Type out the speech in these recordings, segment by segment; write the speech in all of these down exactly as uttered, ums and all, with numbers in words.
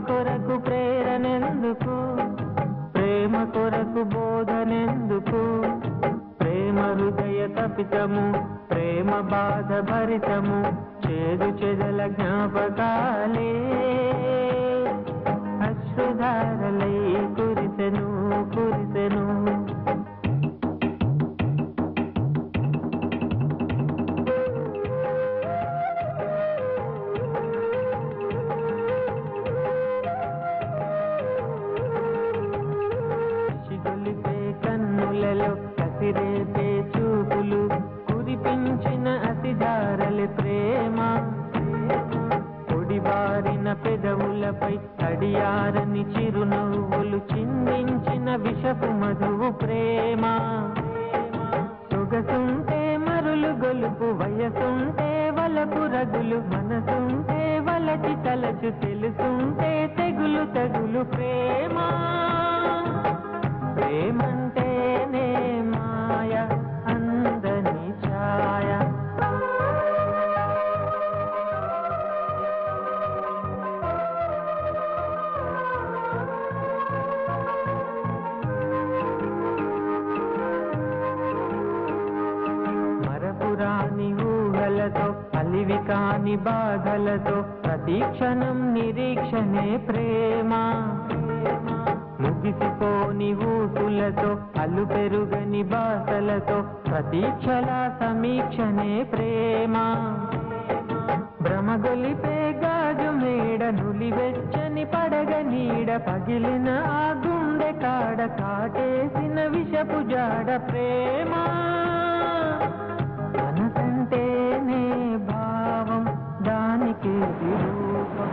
కొరకు ప్రేరణెందుకు, ప్రేమ కొరకు బోధనెందుకు, ప్రేమ హృదయ తపితము, ప్రేమ బాధ భరితము, చేదు చెదల జ్ఞాపకాలే అశ్రుధారలై కురిసెను కురిసెను. కన్నులలో కసిరేపే చూపులు, కురిపించిన అసిధారలి ప్రేమ, పొడిబారిన పెదవులపై తడియారని చిరునవ్వులు చిందించిన విషపు మధువు ప్రేమ. సొగసుంటే మరులు గొలుపు, వయసుంటే వలపు రగులు, మనసుంటే వలచి తలచు, తెలుసుంటే తెగులు తగులు ప్రేమ. ప్రేమంటేనే మాయ అందని ఛాయ. మరపురాని ఊహలతో, అలివి కాని బాధలతో, ప్రతీక్షణం నిరీక్షణే ప్రేమ. ముగిసిపోని ఊసులతో, అల్లు పెరుగని బాసలతో, ప్రతీక్షల సమీక్షనే ప్రేమ. భ్రమగొలిపే గాజు మేడ, నులివెచ్చని పడగ నీడ, పగిలిన ఆ గుండె కాడ కాటేసిన విషపు జాడ ప్రేమ. మనసంటేనే భావం, దానికి రూపం.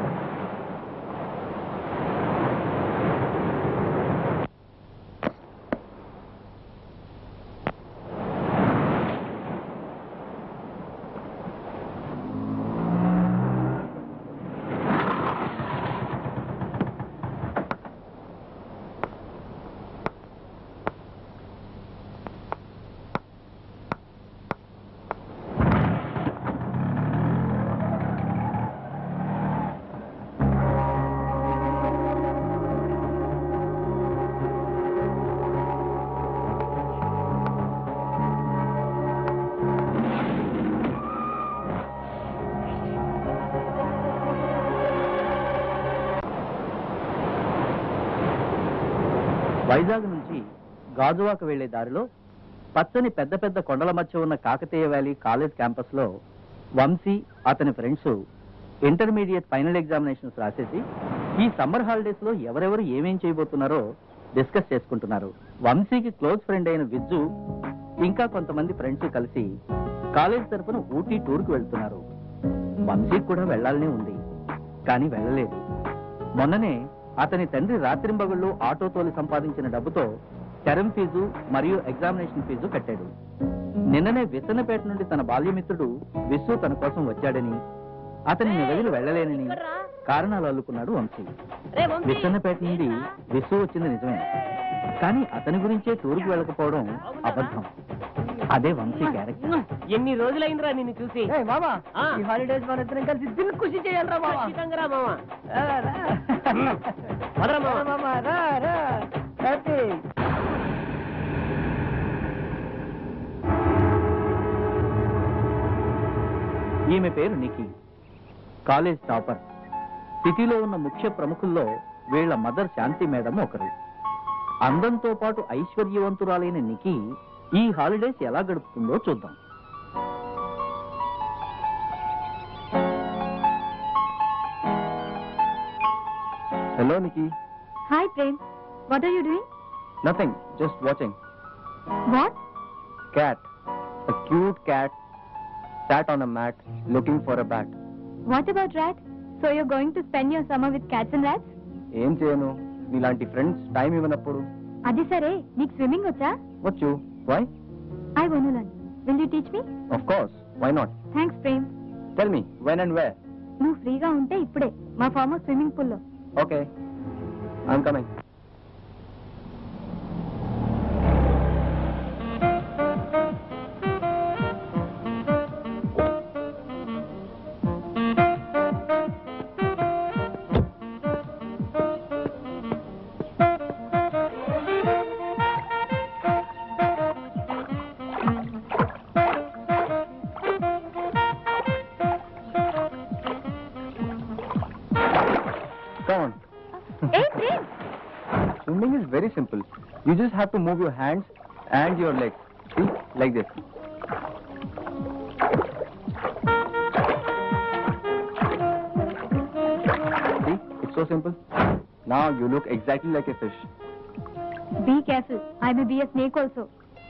వైజాగ్ నుంచి గాజువాక వెళ్లే దారిలో పచ్చని పెద్ద పెద్ద కొండల మధ్య ఉన్న కాకతీయ వ్యాలీ కాలేజ్ క్యాంపస్ లో వంశీ అతని ఫ్రెండ్స్ ఇంటర్మీడియట్ ఫైనల్ ఎగ్జామినేషన్స్ రాసేసి ఈ సమ్మర్ హాలిడేస్ లో ఎవరెవరు ఏమేం చేయబోతున్నారో డిస్కస్ చేసుకుంటున్నారు. వంశీకి క్లోజ్ ఫ్రెండ్ అయిన విజ్జు ఇంకా కొంతమంది ఫ్రెండ్స్ కలిసి కాలేజ్ తరఫున ఊటీ టూర్ కు వెళ్తున్నారు. వంశీకి కూడా వెళ్లాలనే ఉంది, కానీ వెళ్ళలేదు. మొన్ననే అతని తండ్రి రాత్రింబగళ్ళు ఆటో తోలి సంపాదించిన డబ్బుతో టర్మ్ ఫీజు మరియు ఎగ్జామినేషన్ ఫీజు కట్టాడు. నిన్ననే విసన్నపేట నుండి తన బాల్యమిత్రుడు విశ్వ తన కోసం వచ్చాడని, అతనిని వదిలి వెళ్లలేనని కారణాలు అల్లుకున్నాడు వంశీ. విసన్నపేట నుండి విశ్వ వచ్చింది నిజమే, కానీ అతని గురించే టూర్కు వెళ్ళకపోవడం అబద్ధం. అదే వంశీ క్యారెక్టర్. ఎన్ని రోజులైందిరా నిన్ను చూసి. ఈ హాలిడేస్ మన ఇద్దరం కలిసి దిల్ ఖుషి చేయాలరా మామా. ఖచ్చితంగా మామా. ఈమె పేరు నిఖి, కాలేజ్ టాపర్. సిటీలో ఉన్న ముఖ్య ప్రముఖుల్లో వీళ్ల మదర్ శాంతి మేడం ఒకరు. అందంతో పాటు ఐశ్వర్యవంతురాలైన నిఖి ఈ హాలిడేస్ ఎలా గడుపుతుందో చూద్దాం. Hello Nikhi. Hi Prem, what are you doing? Nothing, just watching. What? Cat. A cute cat sat on a mat looking for a bat. What about rat? So you're going to spend your summer with cats and rats? ఏం చేయను, నీలాంటి friends time ఇవ్వనప్పుడు. అది సరే, నీకు swimming వచ్చా? వచ్చు. Why? I want to learn. Will you teach me? Of course. Why not? Thanks Prem. Tell me when and where. నువ్వు ఫ్రీగా ఉంటే ఇప్పుడే మా ఫామ్ స్విమ్మింగ్ పూల్లో. Okay. I'm coming. Come on. Hey, Prem. Swimming is very simple. You just have to move your hands and your legs. See, like this. See, it's so simple. Now you look exactly like a fish. Be careful. I may be a snake also.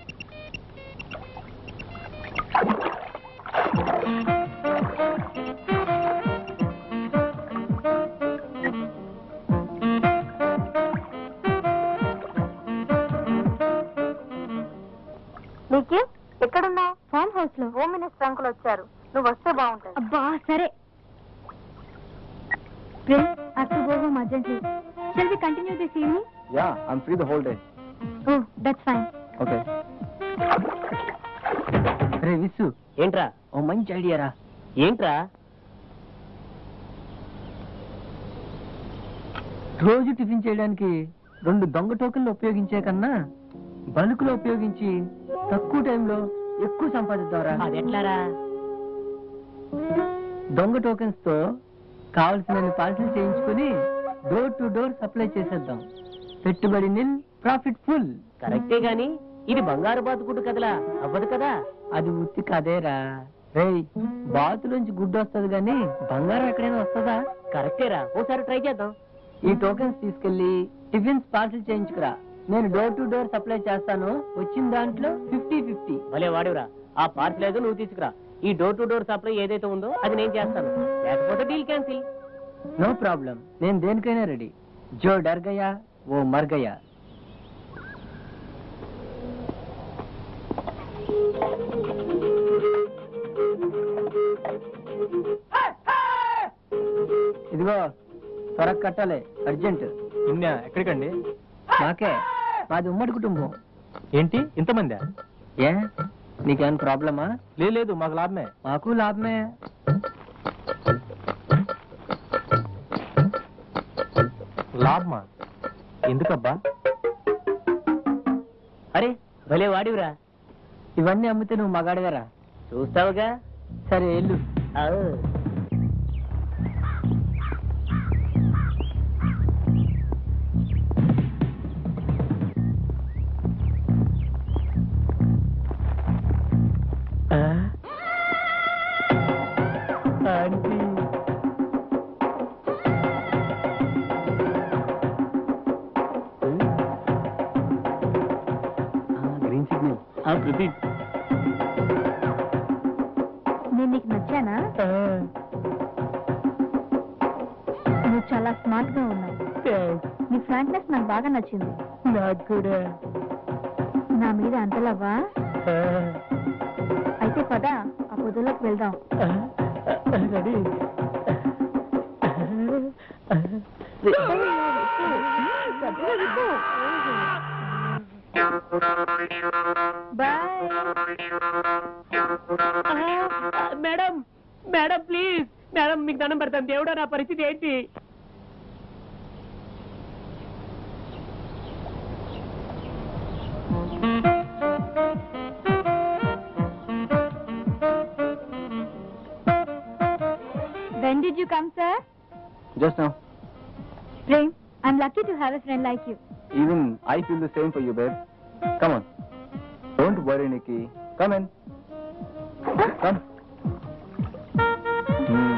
నీకే ఎక్కడున్నావు? Farm house లో. Home minister uncle వచ్చారు, నువ్వు వస్తే బాగుంటుంది. అబ్బా సరే. Prem, I have to go home urgently. Shall we continue this evening? Yeah, I'm free the whole day. Oh, that's fine. Okay. రే విస్సు, ఏంట్రా? ఓ మంచి ఐడియా రా. ఏంట్రా? రోజు టిఫిన్ చేయడానికి రెండు దొంగ టోకెన్లు ఉపయోగించే కన్నా బల్క్ లో ఉపయోగించి తక్కువ టైంలో ఎక్కువ సంపాదిద్దాంరా. అది ఎట్లారా? దొంగ టోకెన్స్ తో కావలసిన పార్సల్ చేయించుకుని డోర్ టు డోర్ సప్లై చేసేద్దాం. పెట్టుబడి నిల్, ప్రాఫిట్ ఫుల్. కరెక్టే గాని ఇది బంగారు బాతుకుడు కదలా, అవ్వదు కదా. అది ఉత్తి కదేరా. రేయ్, బాతులోంచి గుడ్డు వస్తుంది గాని బంగారం ఎక్కడైనా వస్తుందా? కరెక్టేరా, ఓసారి ట్రై చేద్దాం. ఈ టోకెన్స్ తీసుకెళ్లి టిఫిన్స్ పార్సల్ చేయించుకురా. నేను డోర్ టు డోర్ సప్లై చేస్తాను. వచ్చిన దాంట్లో ఫిఫ్టీ ఫిఫ్టీ. భలే వాడురా. ఆ పార్సల్ ఏదో నువ్వు తీసుకురా. ఈ డోర్ టు డోర్ సప్లై ఏదైతే ఉందో అది నేను చేస్తాను. లేకపోతే డీల్ క్యాన్సిల్. నో ప్రాబ్లం, నేను దేనికైనా రెడీ. జో డర్ గయా ఓ మర్ గయా. ఇదిగో త్వరగా కట్టాలి, అర్జెంట్. నిన్న ఎక్కడికండి? నాకే, మాది ఉమ్మడి కుటుంబం. ఏంటి ఇంతమంది? ఏ నీకేమైనా ప్రాబ్లమా? లేదు, మాకు లాభమే. మాకు లాభమే. లాభమా? ఎందుకబ్బా? అరే భలే వాడివిరా. ఇవన్నీ అమ్మితే నువ్వు మగాడిగారా? చూస్తావుగా. సరే వెళ్ళు. Aunty green signal. ప్రదీప్, నేను నీకు నచ్చానా? నువ్వు చాలా స్మార్ట్ గా ఉన్నావు. నీ ఫ్రాంక్నెస్ నాకు బాగా నచ్చింది. నాకు కూడా. నా మీద అంతలవ్వా? అయితే పద, ఆ పొదలోకి వెళ్దాం. Ready. Madam madam please madam, మీకు దండం పెడతాను. దేవుడా, నా పరిస్థితి ఏంటి? When did you come, sir? Just now. Prem, I'm lucky to have a friend like you. Even I feel the same for you, babe. Come on. Don't worry, Nikki. Come in. Come. Hmm.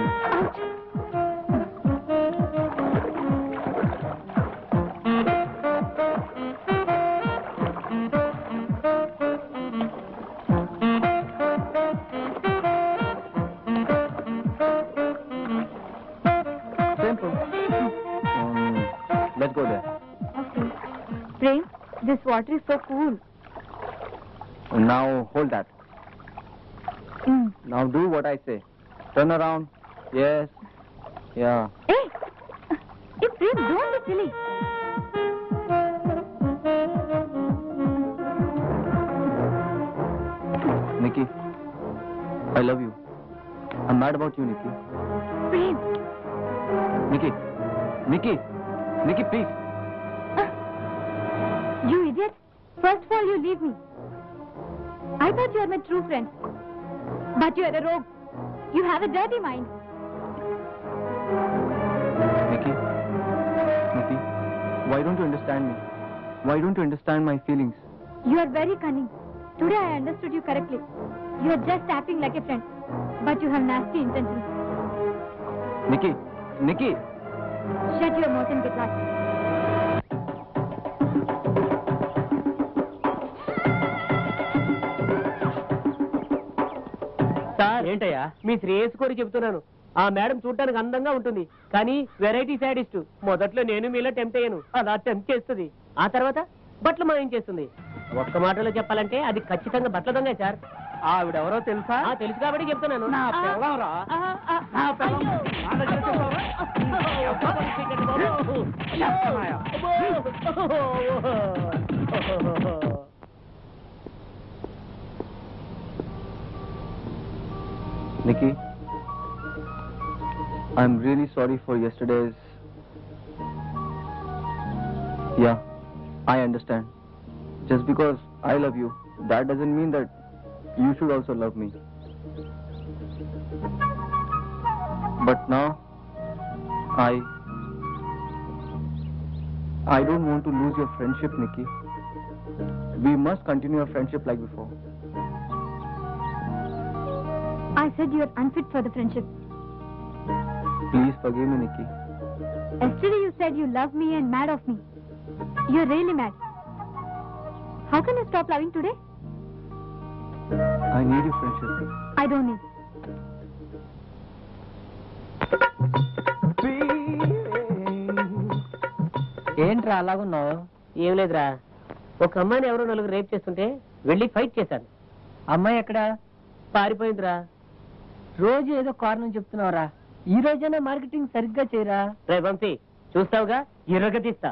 Simple. Um, let's go there. Okay. Prem, this water is so cool. Now hold that. Mm. Now do what I say. Turn around. Yes. Yeah. Hey! Hey, Prem, don't be silly. Nikki, I love you. I'm mad about you, Nikki. Prem! Nikki. Nikki. Nikki, please. You idiot! First of all, you leave me. I thought you were my true friend. But you are a rogue. You have a dirty mind. Nikki, Why don't you understand me? Why don't you understand my feelings? You are very cunning. Today I understood you correctly. You are just acting like a friend, but you have nasty intentions. Nikki, Nikki. Shut your mouth and get lost. Sir ఏంటయ్యా మీ శ్రేయస్ కోరి చెప్తున్నాను. ఆ madam చూడటానికి అందంగా ఉంటుంది, కానీ variety sadist. మొదట్లో నేను మీలో టెంప్ట్ అయ్యాను, అలా టెంప్ట్ చేస్తుంది. ఆ తర్వాత బట్టలు మాయం చేస్తుంది. ఒక్క మాటలో చెప్పాలంటే అది ఖచ్చితంగా బట్టల దొంగ సార్. ఆవిడెవరో తెలుసా? ఆ, తెలుసు కాబట్టి చెప్తున్నాను. నా పిల్లవరా? ఆ, ఆ, నా పిల్లం. అయ్యో. నా దగ్గర చెప్పావా? Nikki, I'm really sorry for yesterday's. Yeah, I understand. Just because I love you, that doesn't mean that you should also love me. But now, I... I don't want to lose your friendship, Nikki. We must continue our friendship like before. I said you are unfit for the friendship. Please forgive me, Nikki. Yesterday you said you love me and mad of me. You are really mad. How can you stop loving today? I need your friendship. I don't need. ఏంట్రా అలాగున్నావు? ఏం లేదురా, ఒక అమ్మాయిని ఎవరో నలుగురు rape చేస్తుంటే వెళ్ళి fight చేశాను. అమ్మాయి ఎక్కడా? పారిపోయిందిరా. రోజు ఏదో కారణం చెప్తున్నావురా. ఈ రోజైనా మార్కెటింగ్ సరిగ్గా చేయరా. రే వంశీ, చూస్తావుగా, ఎర్రగతీస్తా.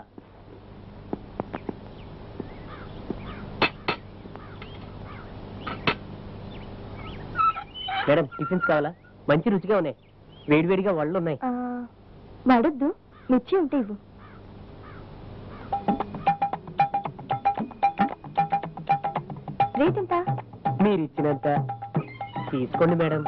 మేడం, టిఫిన్స్ కావాలా? మంచి రుచిగా ఉన్నాయి, వేడివేడిగా వాళ్ళు ఉన్నాయి. వడద్దు, మిర్చి ఉంటే ఇవ్వు. రేట్ ఎంత? మీరు ఇచ్చినంత తీసుకోండి మేడం.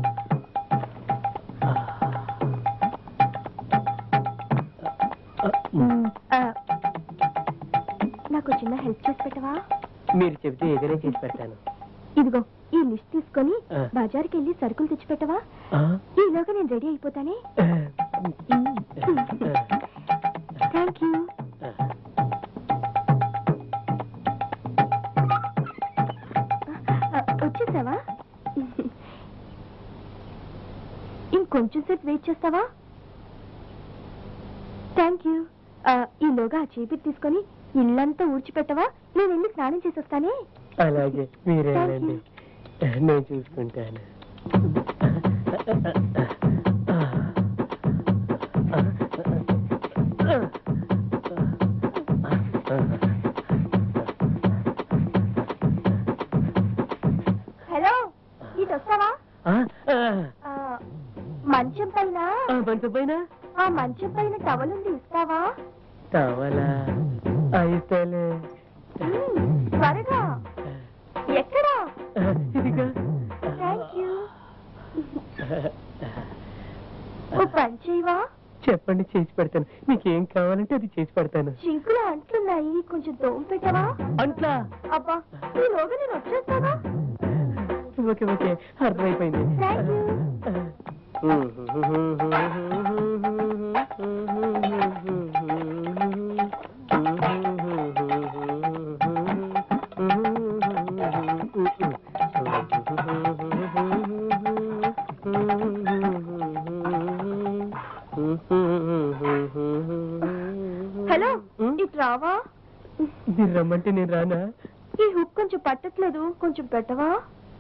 నాకు చిన్న హెల్ప్ చేసి పెట్టవా? మీరు చెబితే ఏదైనా చేసి పెడతాను. ఇదిగో ఈ లిస్ట్ తీసుకొని ఆ. బజార్కి వెళ్ళి సరుకులు తెచ్చి పెట్టవా? ఆ? ఈలోగా నేను రెడీ అయిపోతానే. Thank you. వచ్చేసావా? ఇంకొంచెం సేపు వెయిట్ చేస్తావా? Thank you. ఈలోగా ఆ చీపిరి తీసుకొని ఇల్లంతా ఊడ్చిపెట్టవా? నేను వెళ్ళి స్నానం చేసి వస్తానే. అలాగే, మీరే Thank వెళ్ళండి, you. నేను చూసుకుంటాను. హలో, ఇటు వస్తావా? ఆ, ఆ, ఆ, మంచం పైన ఆ, మంచం పైన ఆ మంచం పైన టవల్ ఉంది, ఇస్తావా? కావాలా? అయితేలే. మ్మ్, త్వరగా. ఎక్కడా? ఇదిగా. Thank you. ఓ పని చేయవా? చెప్పండి, చేసి పెడతాను. మీకేం కావాలంటే అది చేసి పెడతాను. చింకులో అంట్లున్నాయి, కొంచెం తోము పెట్టవా? అంట్లా? అబ్బా, ఈలోగా నేను వచ్చేస్తావా? ఓకే ఓకే, అర్థమైపోయింది. Thank you. హలో, ఇటు రావా? మీరు రమ్మంటే నేను రానా? ఈ హుక్ కొంచెం పట్టట్లేదు, కొంచెం పెట్టవా?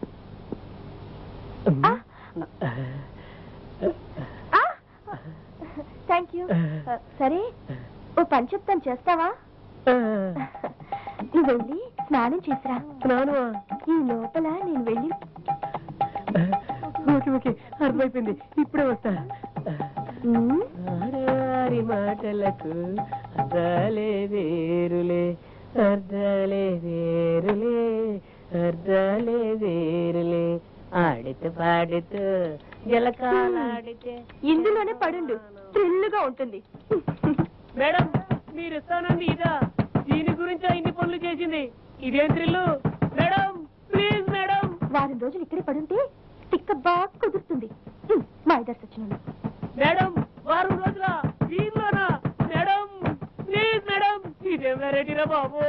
Thank you. సరే, ఓ పని చెప్తాను, చేస్తావా? నువ్వు వెళ్ళి స్నానం చేసిరా. స్నానమా? ఈ లోపల నేను వెళ్ళి ఓకే ఓకే, అర్థమైపోయింది, ఇప్పుడే వస్తా. మ్మ్, ఆడారి మాటలకు అర్థాలే వేరులే, అర్థాలే వేరులే, అర్థాలే వేరులే, ఆడితే పాడితే జలకాలాడితే. ఇందులోనే పడుండు, థ్రిల్లుగా ఉంటుంది. మేడం, మీరు ఇస్తానండి ఇదా దీని గురించి ఇన్ని పనులు చేసింది ఇదేం థ్రిల్లు మేడం ప్లీజ్ మేడం వారం రోజులు ఇక్కడే పడుంటే తిక్క బాగా కుదురుతుంది హ్మ్, మా ఇద్దరు వచ్చిన మేడం వారం రోజుల దీనిలోనా మేడం ప్లీజ్ మేడం ఇదేం వెరైటీరా బాబు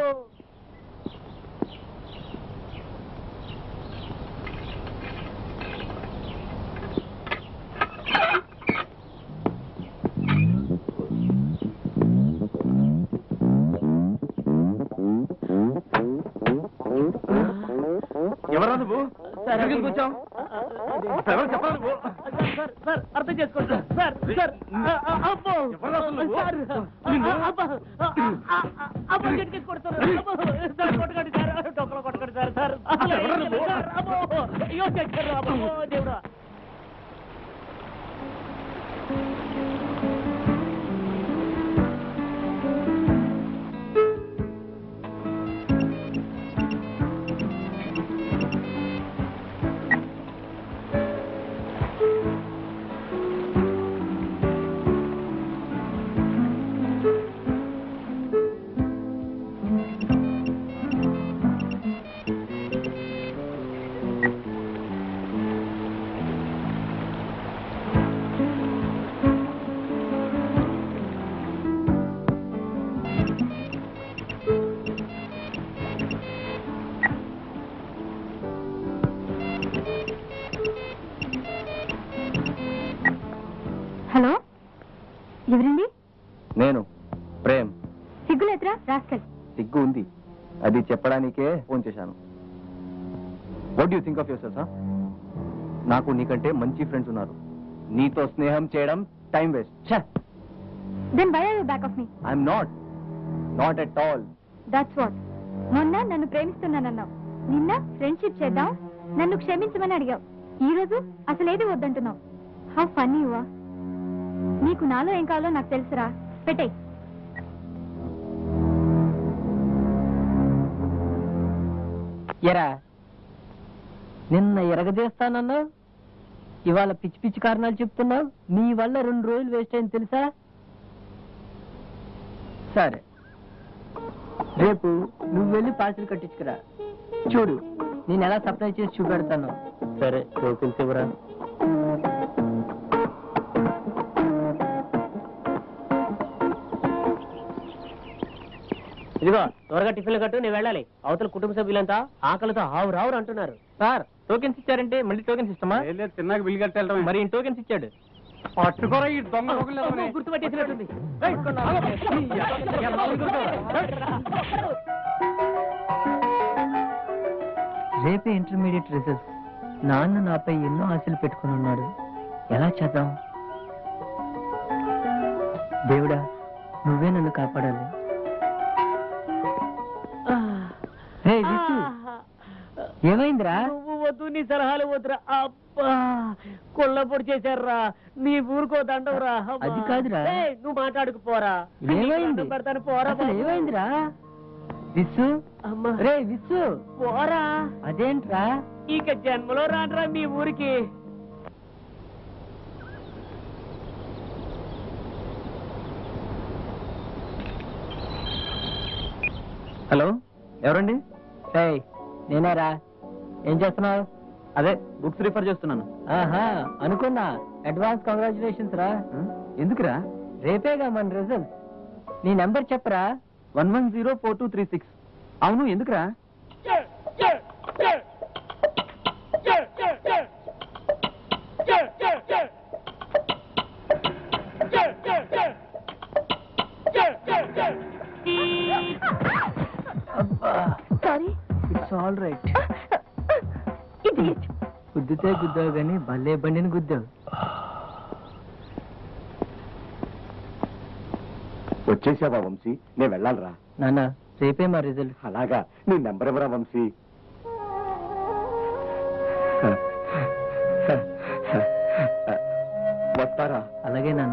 ఎవరా నువ్వు కూర్చోం చెప్పాలి నువ్వు సార్ సార్ అర్థం చేసుకోండి సార్ సార్ అబ్బో సార్ అబ్బో గట్టిగా కొడతారు అబ్బో సార్ కొట్టకండి సార్ డొక్కలో కొట్టకండి సార్ సార్ అబ్బో అయ్యో చచ్చారు అబ్బో దేవుడా హలో ఎవరండి నేను ప్రేమ్. సిగ్గులేదురా రాస్కల్ సిగ్గు ఉంది, అది చెప్పడానికే ఫోన్ చేశాను. What you think of yourself? నాకు నీకంటే మంచి ఫ్రెండ్స్ ఉన్నారు. నీతో స్నేహం చేయడం time waste. Then why are you back of me? I'm not not at all. That's what. మొన్న నన్ను ప్రేమిస్తున్నానన్నావు, నిన్న ఫ్రెండ్షిప్ చేద్దాం నన్ను క్షమించమని అడిగావు, ఈ రోజు అసలు ఏది వద్దంటున్నావు. How funny you are. నీకు నాలో ఏం కావాలో నాకు తెలుసురా, పెట్టే. ఎరా నిన్న ఎరగజేస్తానన్నావు, ఇవాళ పిచ్చి పిచ్చి కారణాలు చెప్తున్నావు. నీ వల్ల రెండు రోజులు వేస్ట్ అయింది తెలుసా? సరే రేపు నువ్వు వెళ్ళి పార్సిల్ కట్టించుకురా. చూడు నేను ఎలా సప్లై చేసి చూపెడతాను. సరే టోకెన్స్ ఇవ్వరా. ఇదిగో త్వరగా టిఫిన్లు కట్టు, నేను వెళ్ళాలి. అవతల కుటుంబ సభ్యులంతా ఆకలితో ఆవు రావురు అంటున్నారు. సార్ టోకెన్స్ ఇచ్చారంటే మళ్ళీ టోకెన్స్ ఇస్తామా? చిన్నగా బిల్ కట్టాలి. మరి టోకెన్స్ ఇచ్చాడు. పట్టుకోరా ఈ దొంగ అమ్మో, గుర్తుపట్టేసినట్టుంది. రేపే ఇంటర్మీడియట్ రిజల్ట్స్. నాన్న నాపై ఎన్నో ఆశలు పెట్టుకుని ఉన్నాడు. ఎలా చేద్దాం? దేవుడా నువ్వే నన్ను కాపాడాలి. రే విసు, ఏమైందిరా? నువ్వు వద్దు, నీ సలహాలు వద్దురా. అబ్బా కొల్లపొడి చేశారా. నీ ఊరుకో దండవురా. అది కాదురా. నువ్వు మాట్లాడుకుపోరా. ఏమైంది? పెడతాను పోరా. అసలు ఏమైందిరా? విసు, అమ్మా రే విసు పోరా. అదేంట్రా? ఇక జన్మలో రానరా మీ ఊరికి. హలో ఎవరండి? రేయ్ నేనేరా. ఏం చేస్తున్నావు? అదే బుక్స్ రిఫర్ చేస్తున్నాను. ఆహా అనుకున్నా. అడ్వాన్స్ కంగ్రాచులేషన్స్ రా. ఎందుకురా? రేపేగా మన రిజల్ట్. నీ నెంబర్ చెప్పరా. One one zero four two three six. అవును ఎందుకురా? Sorry. It's all right. Idiot. గుద్దితే గుద్దావు గాని భలే బండిని గుద్దావు. వచ్చేసావా వంశీ? నేను వెళ్ళాలరా. నాన్న రేపే మా రిజల్ట్. అలాగా, నీ నెంబర్ ఎవరా వంశీ? వస్తారా? అలాగే నాన్న.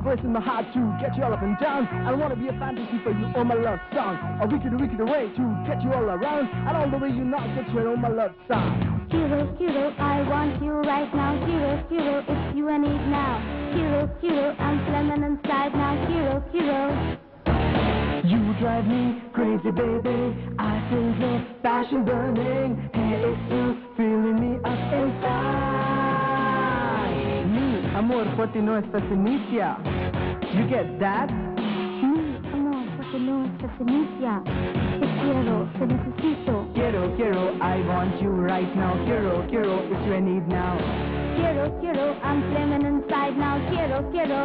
voice in my heart to get you all up and down. I wanna be a fantasy for you, oh my love song. A wicked, wicked way to get you all around. And all the way you not get you, oh my love song. Hero, hero, I want you right now. Hero, hero, it's you I need now. Hero, hero, I'm slamming inside now. Hero, hero. You drive me crazy, baby. I feel your passion burning. Hey, it's you feeling me up inside. Me, amor, por ti no estás inicia. You get that? Mi amor, porque no estás inicia. Te quiero, te necesito. Quiero, quiero, I want you right now. Quiero, quiero, it's you I need now. Quiero, quiero, I'm flaming inside now. Quiero, quiero.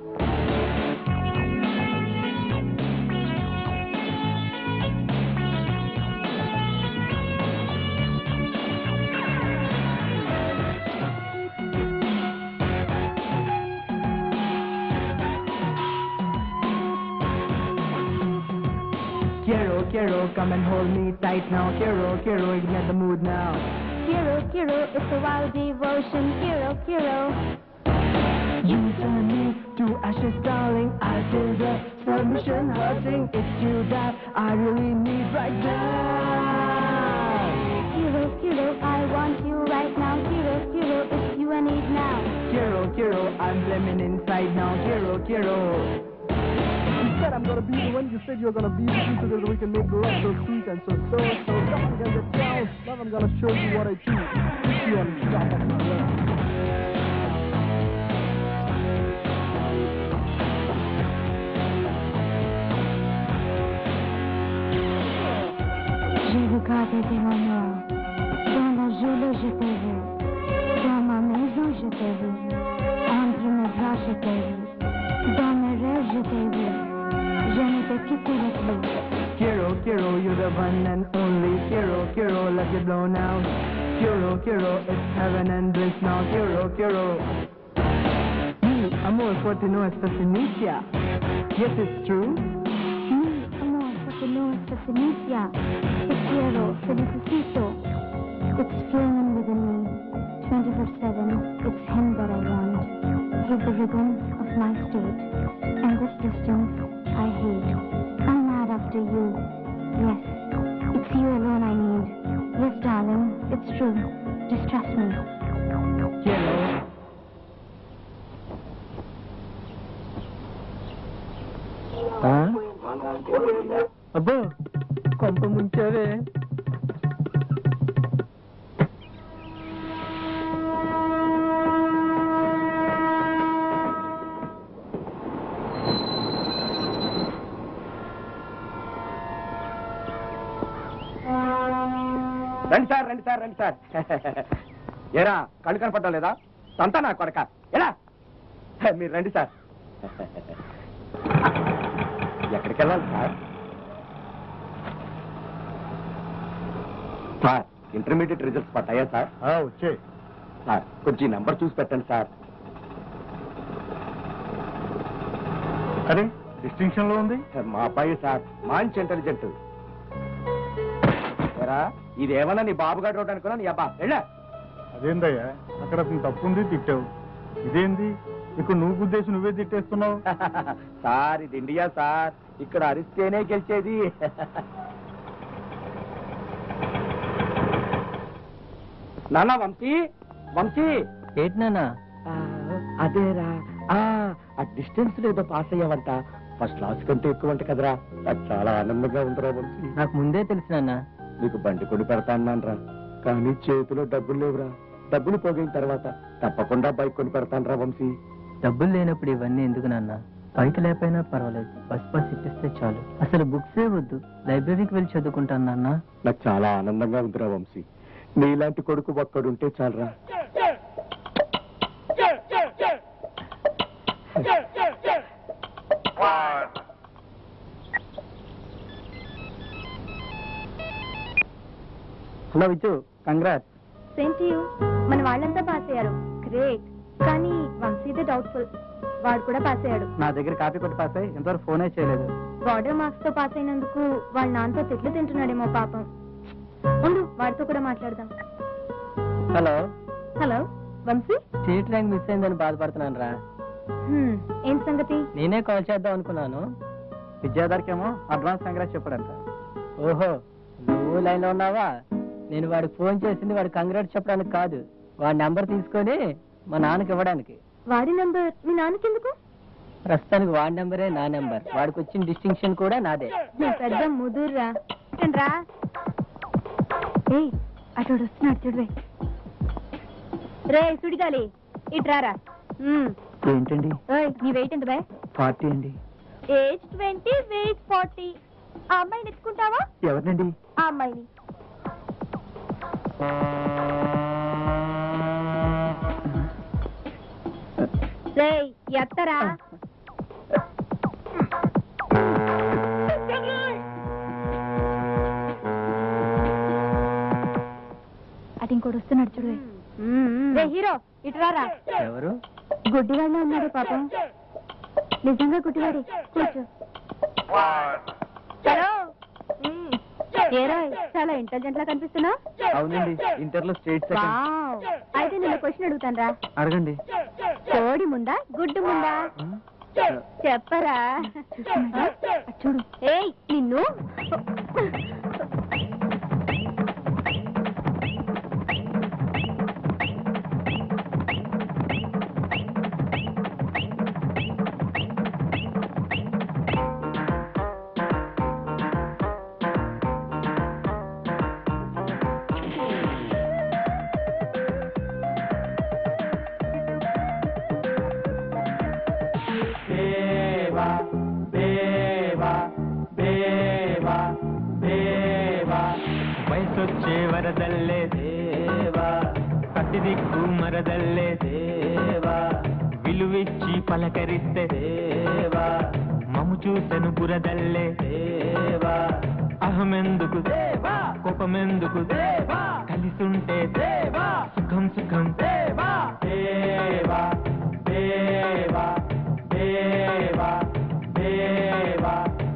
Quiero, quiero, come and hold me tight now. Quiero, quiero, ignite the mood now. Quiero, quiero, it's a wild devotion. Quiero, quiero. You turn me to ashes, darling. I feel the submission hurting. It's you that I really need right now. Quiero, quiero, I want you right now. Quiero, quiero, it's you I need now. Quiero, quiero, I'm blaming inside now. Quiero, quiero. You said I'm gonna be the one. You said you're gonna be the one, so that we can make love so sweet and so so so. Come on, get down. Love, I'm gonna show you what I do. You on top of my love. J'ai regardé devant moi. Dans la journée, je t'ai vu. Dans ma maison, je t'ai vu. Entre mes bras, je t'ai vu. Dans mes rêves, je t'ai vu. Je ne t'ai quitté plus. Quiero, quiero, you're the one and only. Quiero, quiero, let you blow now. Quiero, quiero, it's heaven and bliss now. Quiero, quiero. Mi amor, por ti no estás inicia. Yes, it's true. Mi amor, porque no estás inicia. Te quiero, te necesito. It's flaming within me. twenty-four seven, it's him that I want. He's the rhythm of my state. And this distance, I hate. I'm mad after you. Yes, it's you alone I need. Yes, darling, it's true. Just trust me. Quiero. అబ్బో కొంప ముంచావే. రండి sir రండి sir రండి sir. ఏరా కళ్ళు కనపడడం లేదా? సంతా నా కొడక ఎలా? మీరు రండి సార్. ఎక్కడికి వెళ్ళాలి సార్? సార్ ఇంటర్మీడియట్ రిజల్ట్స్ పట్టాయా సార్? వచ్చే సార్ కొంచెం నెంబర్ చూసి పెట్టండి సార్. అరే డిస్టింక్షన్ లో ఉంది. మా అబ్బాయి సార్ మంచి ఇంటెలిజెంట్. ఏరా ఇదేమన్నా నీ బాబుగాడు రోడ్ అనుకున్నా నీ అబ్బా వెళ్ళా. అదేందయ్యా అక్కడ అతను తప్పుంది తిట్టావు, ఇదేంది ఇక్కడ నువ్వు గుద్దేసి నువ్వే తిట్టేస్తున్నావు? సార్ ఇది ఇండియా సార్, ఇక్కడ అరిస్తేనే గెలిచేది. నాన్న వంశీ వంశీ ఏంటి నాన్న? ఆ, అదేరా ఆ డిస్టెన్స్ ఏదో పాస్ అయ్యావంట. ఫస్ట్ క్లాస్ కంటే ఎక్కువ అంట కదరా. నాకు చాలా ఆనందంగా ఉందిరా వంశీ. నాకు ముందే తెలుసు నాన్న. నీకు బండి కొని పెడతా అన్నాను రా, కానీ చేతిలో డబ్బులు లేవురా. డబ్బులు పోగిన తర్వాత తప్పకుండా బైక్ కొని పెడతాను రా వంశీ. డబ్బులు లేనప్పుడు ఇవన్నీ ఎందుకు నాన్న? బైక్ లేకపోయినా పర్వాలేదు, బస్ పాస్ ఇప్పిస్తే చాలు. అసలు బుక్సే వద్దు, లైబ్రరీకి వెళ్ళి చదువుకుంటాను నాన్న. నాకు చాలా ఆనందంగా ఉందిరా వంశీ. నీలాంటి కొడుకు ఒక్కడుంటే చాలరా. Hello Viju, congrats. Same to you. మన వాళ్ళంతా పాస్ అయ్యారు. గ్రేట్. కానీ వంశీదే డౌట్ఫుల్. వాడు కూడా పాస్ అయ్యాడు. నా దగ్గర కాపీ కొట్టి పాస్ అయ్యి ఇంతవరకు ఫోనే చేయలేదు. బార్డర్ మార్క్స్ తో పాస్ అయినందుకు వాళ్ళ నాన్నతో తిట్లు తింటున్నాడేమో పాపం. ఉండు, వాడితో కూడా మాట్లాడదాం. Hello hello Vamshi. State rank miss అయిందని బాధపడుతున్నాను రా. హ్మ్, ఏం సంగతి? నేనే కాల్ చేద్దాం అనుకున్నాను. విద్యాధర్కేమో అడ్వాన్స్ కంగ్రాట్స్ చెప్పాడంట. ఓహో, నువ్వు లైన్ లో ఉన్నావా? నేను వాడికి ఫోన్ చేసింది వాడి కంగ్రాట్స్ చెప్పడానికి కాదు, వాడి నెంబర్ తీసుకొని మా నాన్నకి ఇవ్వడానికి. వాడి నంబర్ మీ నాన్నకెందుకు? ప్రస్తుతానికి వాడి నెంబరే నా నెంబర్. వాడికి వచ్చిన డిస్టింక్షన్ కూడా నాదే. నువ్వు పెద్ద ముదుర్రా. రా ఏయ్, అటోడు వస్తున్నాడు చూడవే. రే సుడిగాలి, ఇట్రారా. ఏంటండి? ఓయ్, నీ వెయిట్ ఎంత బే? పార్టీ అండి. Age twenty, weight forty. ఆ అమ్మాయిని ఎత్తుకుంటావా? ఎవరినండి? ఆ అమ్మాయిని. రేయ్, ఎత్తరా. అటు ఇంకోటి వస్తున్నాడు చూడు. రే హీరో, ఇటురారా. ఎవరు? గుడ్డివాడిలో ఉన్నాడు పాపం. నిజంగా గుడ్డివాడి. కూర్చో. హలో. ఏరా, చాలా ఇంటెలిజెంట్ లా కనిపిస్తున్నా. అవునండి, ఇంటర్లో స్టేట్ సెకండ్. అయితే నేను క్వశ్చన్ అడుగుతాను రా. అడగండి. కోడి ముందా గుడ్డు ముందా చెప్పరా. చూడు. ఏయ్ నిన్ను. వయసొచ్చే వరదల్లే దేవా, ప్రతి దిక్కు మరదల్లే దేవా, విలువిచ్చి పలకరిస్తే దేవా, మము చూసెను బురదల్లే దేవా, అహమెందుకు దేవా, కోపమెందుకు దేవా, కలిసుంటే దేవా, సుఖం సుఖం దేవా, దేవా దేవా దేవా దేవా.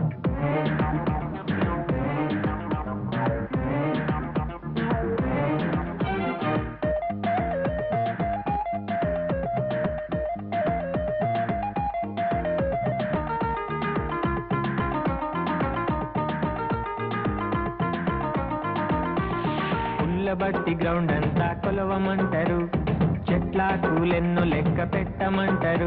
బట్టి గ్రౌండ్ అంతా కొలవమంటారు, చెట్ల కూలెన్నో లెక్క పెట్టమంటారు.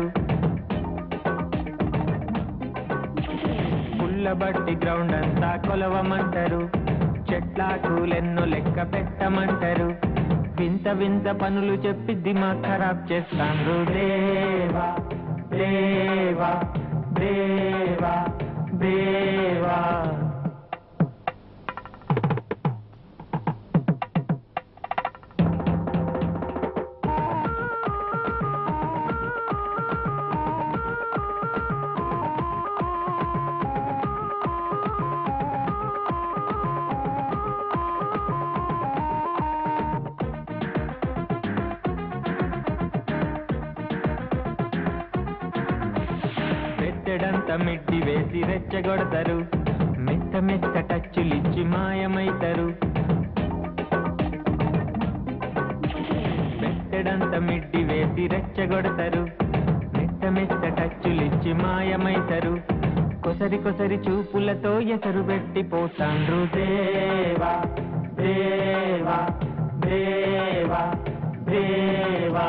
పుల్ల బట్టి గ్రౌండ్ అంతా కొలవమంటారు, చెట్ల కూలెన్నో లెక్క పెట్టమంటారు. వింత వింత పనులు చెప్పి దిమాగ్ ఖరాబ్ చేస్తాండ్రు. దేవా దేవా దేవా దేవా. పెట్టడంతా మిడ్డి వేసి రెచ్చగొడతారు, మెత్త మెత్త టచ్చులిచ్చి మాయమైతారు. పెట్టడంతా మిడ్డి వేసి రెచ్చగొడతారు, మెత్త మెత్త టచ్చులిచ్చి మాయమైతారు. కొసరి కొసరి చూపులతో ఎసరు పెట్టి పోతాండ్రు. దేవా దేవా దేవా దేవా.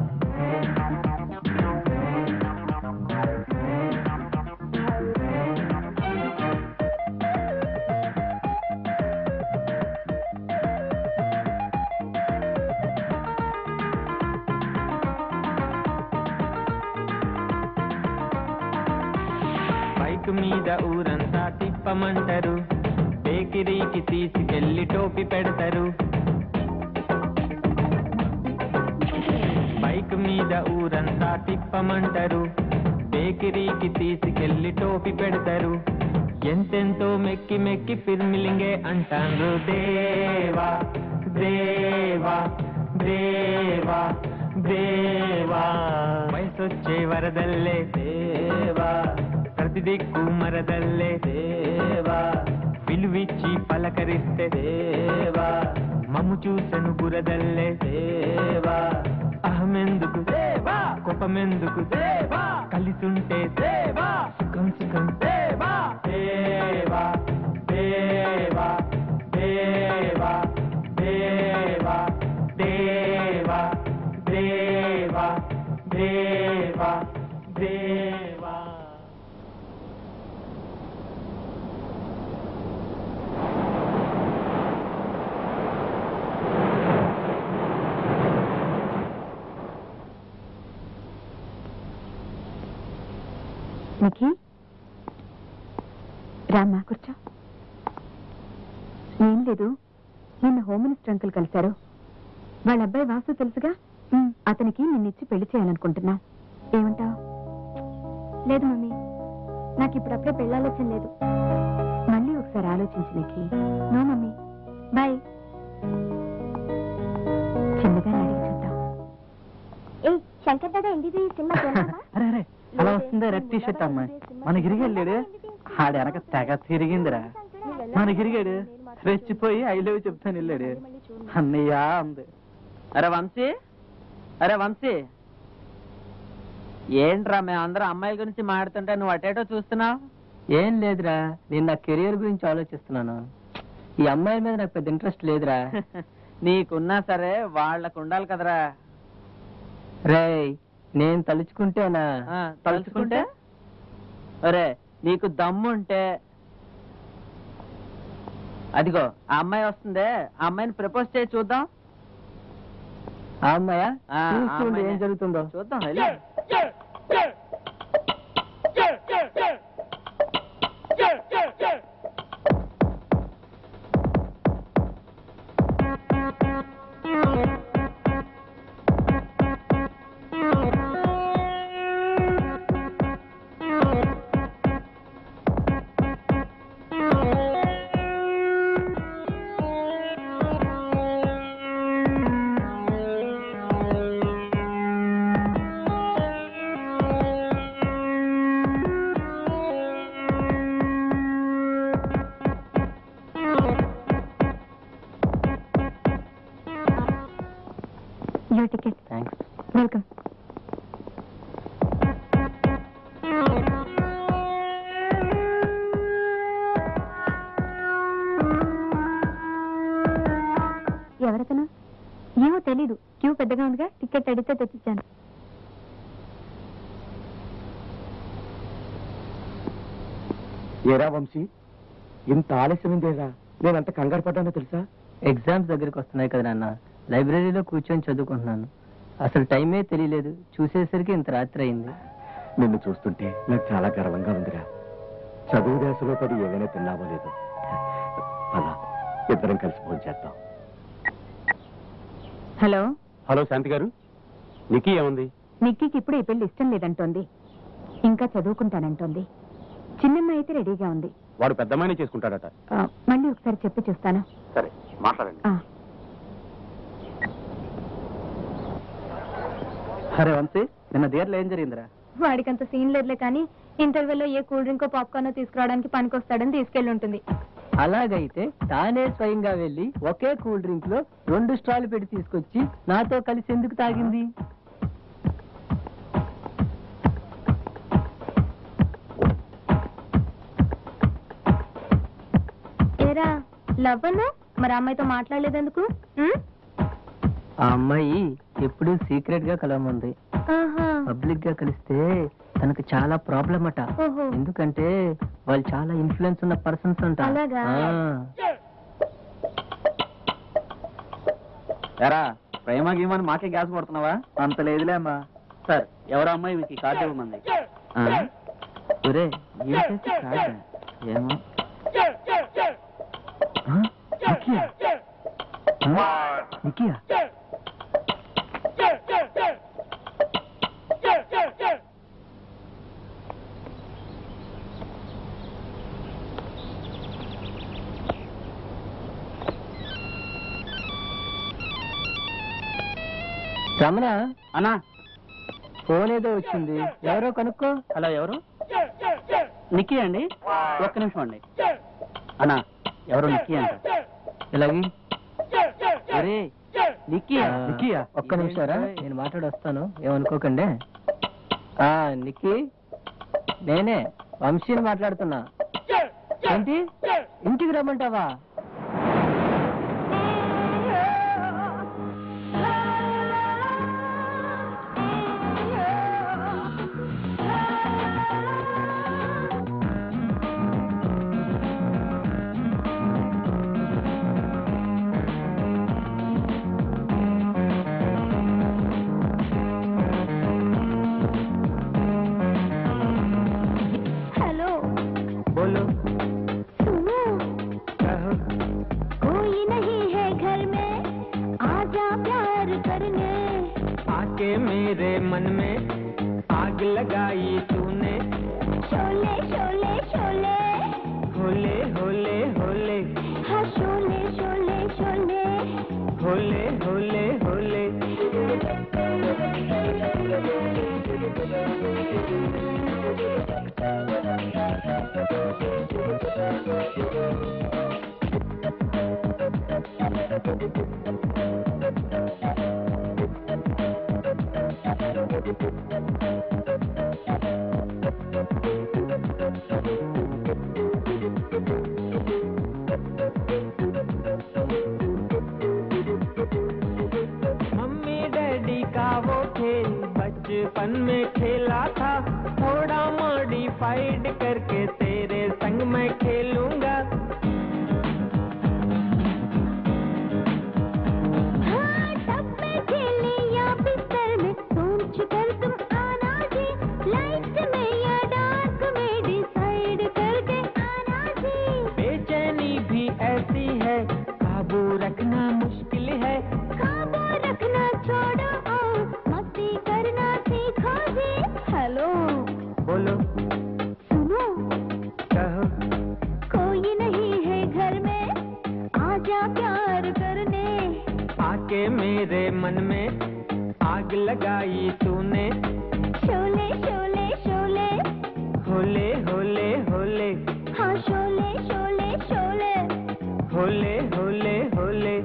బైక్ మీద ఊరంతా తిప్పమంటారు, బేకరీకి తీసుకెళ్లి టోపీ పెడతారు. బైక్ మీద ఊరంతా తిప్పమంటారు, బేకరీకి తీసుకెళ్లి టోపీ పెడతారు. ఎంతెంతో మెక్కి మెక్కి ఫిర్మిలింగే అంటాండ్రు. దేవా దేవా దేవా దేవా. వయసొచ్చే వరదల్లే దేవా, ప్రతి దిక్కు మరదల్లే దేవా, విలువిచ్చి పలకరిస్తే దేవా, మము చూసెను బురదల్లే దేవా, అహమెందుకు దేవా కోపమెందుకు దేవా కలిసుంటే దేవా సుఖం సుఖం దేవా దేవా దేవా దేవా దేవా దేవా దేవా దేవా దేవా నిఖి రామ్మా కూర్చో. ఏం లేదు, నిన్న హోమ్ మినిస్టర్ అంకుల్ కలిశారు. వాళ్ళ అబ్బాయి వాసు తెలుసుగా, అతనికి నిన్నిచ్చి పెళ్లి చేయాలనుకుంటున్నా. ఏమంటావు? లేదు మమ్మీ, నాకు ఇప్పుడప్పుడే పెళ్ళాలోచన లేదు. మళ్ళీ ఒకసారి ఆలోచించి నిఖి. No mummy, bye. చిన్నగా అడిగి చూద్దాం. ఏ శంకర్ దాదా ఇంటిది సినిమా అరే అరే అలా వస్తుందా రెడ్ టీ షర్ట్ అమ్మాయి? మన గిరిగెళ్ళాడు, ఆడ వెనక తెగ తిరిగిందిరా. మన గిరిగాడు రెచ్చిపోయి ఐ లవ్ చెప్తాను వెళ్ళాడు. అన్నయ్య అంది. అరే వంశీ, అరే వంశీ, ఏంట్రా మేము అందరం అమ్మాయిల గురించి మాట్లాడుతుంటే నువ్వు అటేటో చూస్తున్నావు? ఏం లేదురా, నేను నా కెరియర్ గురించి ఆలోచిస్తున్నాను. ఈ అమ్మాయి మీద నాకు పెద్ద ఇంట్రెస్ట్ లేదురా. నీకున్నా సరే వాళ్ళకు ఉండాలి కదరా. రేయ్, నేను తలుచుకుంటేనా? తలుచుకుంటే అరే నీకు దమ్ముంటే అదిగో ఆ అమ్మాయి వస్తుందే, ఆ అమ్మాయిని ప్రపోజ్ చేసి చూద్దాం. ఆ అమ్మాయా? ఆ, ఆ చూస్తుండు ఏం అమ్మాయినే. జరుగుతుందో చూద్దాం వెళ్ళు. Your ticket. థ్యాంక్స్. Welcome. ఎవరతను? ఏమో తెలీదు, క్యూ పెద్దగా ఉందిగా, టికెట్ అడిగితే తెచ్చిచ్చాను. ఏరా వంశీ, ఇంత ఆలస్యమైందేరా? నేనంత కంగారు పడ్డానో తెలుసా? ఎగ్జామ్స్ దగ్గరికి వస్తున్నాయి కదా నాన్న, లైబ్రరీలో కూర్చొని చదువుకుంటున్నాను. అసలు టైమే తెలియలేదు, చూసేసరికి ఇంత రాత్రి అయింది. నిన్ను చూస్తుంటే నాకు చాలా గర్వంగా ఉందిరా. చదువు దేశంలో పడి ఏమైనా తిన్నావో లేదు. అలా ఇద్దరం కలిసి ఫోన్ చేద్దాం. హలో. హలో శాంతి గారు, నికీ ఏముంది? నిక్కీకి ఇప్పుడు ఈ పెళ్లి ఇష్టం లేదంటోంది, ఇంకా చదువుకుంటానంటోంది. చిన్నమ్మాయి అయితే రెడీగా ఉంది. వాడు పెద్దమ్మాయినే చేసుకుంటాడట. ఆ, మళ్ళీ ఒకసారి చెప్పి చూస్తాను. సరే మాట్లాడండి. ఆ. అరే వంశీ, నిన్న థియేటర్లో ఏం జరిగిందిరా? వాడికంత సీన్ లేదులే, కానీ ఇంటర్వెల్లో ఏ కూల్ డ్రింకో పాప్కార్నో తీసుకురావడానికి పనికొస్తాడని తీసుకెళ్ళి ఉంటుంది. అలాగైతే తానే స్వయంగా వెళ్ళి ఒకే కూల్ డ్రింక్ లో రెండు స్ట్రాలు పెట్టి తీసుకొచ్చి నాతో కలిసి ఎందుకు తాగింది? ఏరా లవ్ అన్నా, మరి అమ్మాయితో మాట్లాడలేదెందుకు? ఉమ్? ఆ అమ్మాయి ఎప్పుడూ సీక్రెట్ గా కలవమంది. ఆహా. పబ్లిక్ గా కలిస్తే తనకు చాలా ప్రాబ్లం అట. ఓహో. ఎందుకంటే వాళ్ళు చాలా ఇన్ఫ్లుయెన్స్ ఉన్న పర్సన్స్ అంట. అలాగా? ఆ. ఎరా ప్రేమ గీమని మాకే గ్యాస్ పడుతున్నావా? అంత లేదులే అమ్మా. సార్, ఎవరో అమ్మాయి మీకు కార్డు ఇవ్వమంది. ఒరే, ఏంటంటే కార్డా? ఏమో. ఆ? నికియా? ఆ? నికియా? రమణ అన్నా, ఫోన్ ఏదో వచ్చింది, ఎవరో కనుక్కో. హలో, ఎవరు? నిక్కీ అండి, ఒక్క నిమిషం అండి. అన్నా, ఎవరు నిక్కీ అంట. ఇలాగే అరే నిక్కీ నిక్కీయా? ఒక్క నిమిషారా నేను మాట్లాడొస్తాను ఏమనుకోకండి. ఆ నిక్కీ నేనే వంశీని మాట్లాడుతున్నా. ఏంటి ఇంటికి రమ్మంటావా? मेरे मन में आग लगाई तूने, शोले शोले शोले होले होले होले, हाँ शोले शोले शोले होले होले होले। मम्मी डैडी का वो खेल बचपन में खेला था, थोड़ा मॉडिफाइड करके तेरे संग मैं खेलूंगा। हाँ टब में खेले या बिस्तर में, सोच कर तुम आना जी, लाइट में या डार्क में डिसाइड करके आना जी। बेचैनी भी ऐसी है, काबू रखना मुश्किल है, काबू रखना छोड़ो और मस्ती करना सीखो जी। हेलो बोलो सुनो, कहो कोई नहीं है घर में, आजा प्यार करने। आके मेरे मन में आग लगाई तूने, शोले शोले शोले होले होले होले, हाँ शोले शोले शोले होले होले होले।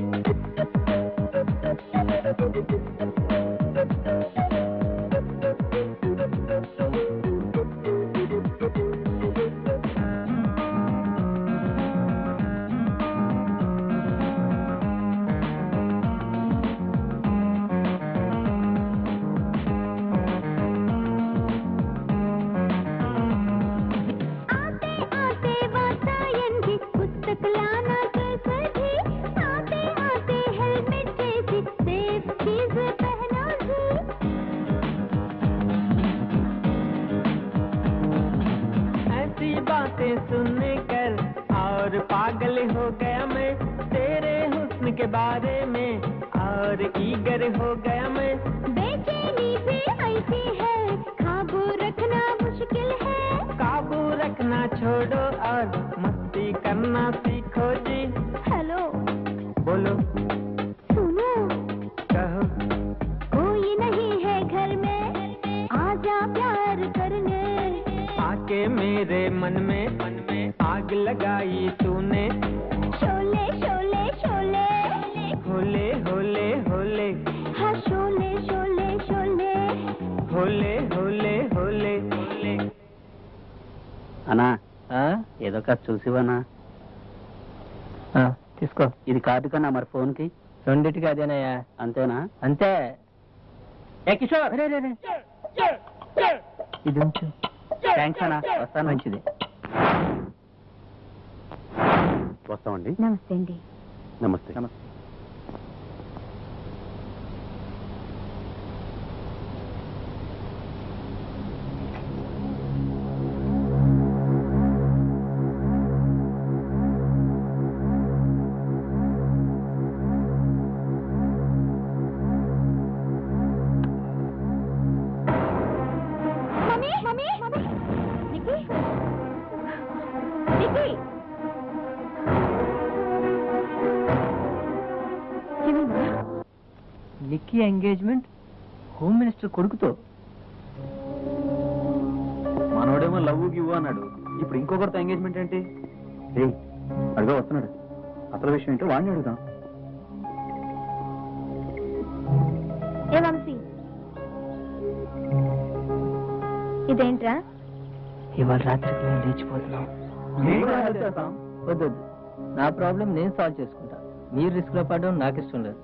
आते आते वातायन की पुस्तक लाना कैसे भी, आते आते हेलमेट जैसी सेफ चीज पहनो जी। ऐसी बातें सुनने कर और पागल हो गया मैं, तेरे हुस्न के बारे में और ईगर हो गया मैं। बेचैनी भी ऐसी है, काबू रखना मुश्किल है, काबू रखना छोड़ो और मस्ती करना सीखो जी। हेलो बोलो सुनो, कहो कोई नहीं है घर में, आजा प्यार करने। आके मेरे मन में मन में आग लगाई तूने, शोले शोले शोले होले होले होले, हाँ शोले शोले शोले होले होले होले होले। అన్నా ఆ? ఏదో కాదు చూసివనా? ఆ, తీసుకో. ఇది కార్డు కన్నా మరి ఫోన్ కి రెండిటికి అదేనయ్యా. అంతేనా? అంతే. ఏ కిషోర్, రే, రే, రే. ఇది ఉంచు. థ్యాంక్స్ అన్నా, వస్తాను. మంచిది. వస్తామండి. నమస్తే అండి. నమస్తే. నమస్తే. Mummy mummy mummy Nikki Nikki ఏమైందా? నిక్కీ ఎంగేజ్మెంట్ హోమ్ మినిస్టర్ కొడుకుతో. మనోడేమో లవ్ గివ్ అన్నాడు, ఇప్పుడు ఇంకొకరితో ఎంగేజ్మెంట్ ఏంటి? ఏయ్ అడుగా వస్తున్నాడు, అసలు విషయం ఏంటో వాడిని అడుగుదాం. ఏ వంశీ, ఇదేంట్రా? ఇవాళ రాత్రికి నేను లేచిపోతున్నాం. వద్దు, నా ప్రాబ్లం నేను సాల్వ్ చేసుకుంటా. మీరు రిస్క్ లో పడడం నాకు ఇష్టం లేదు.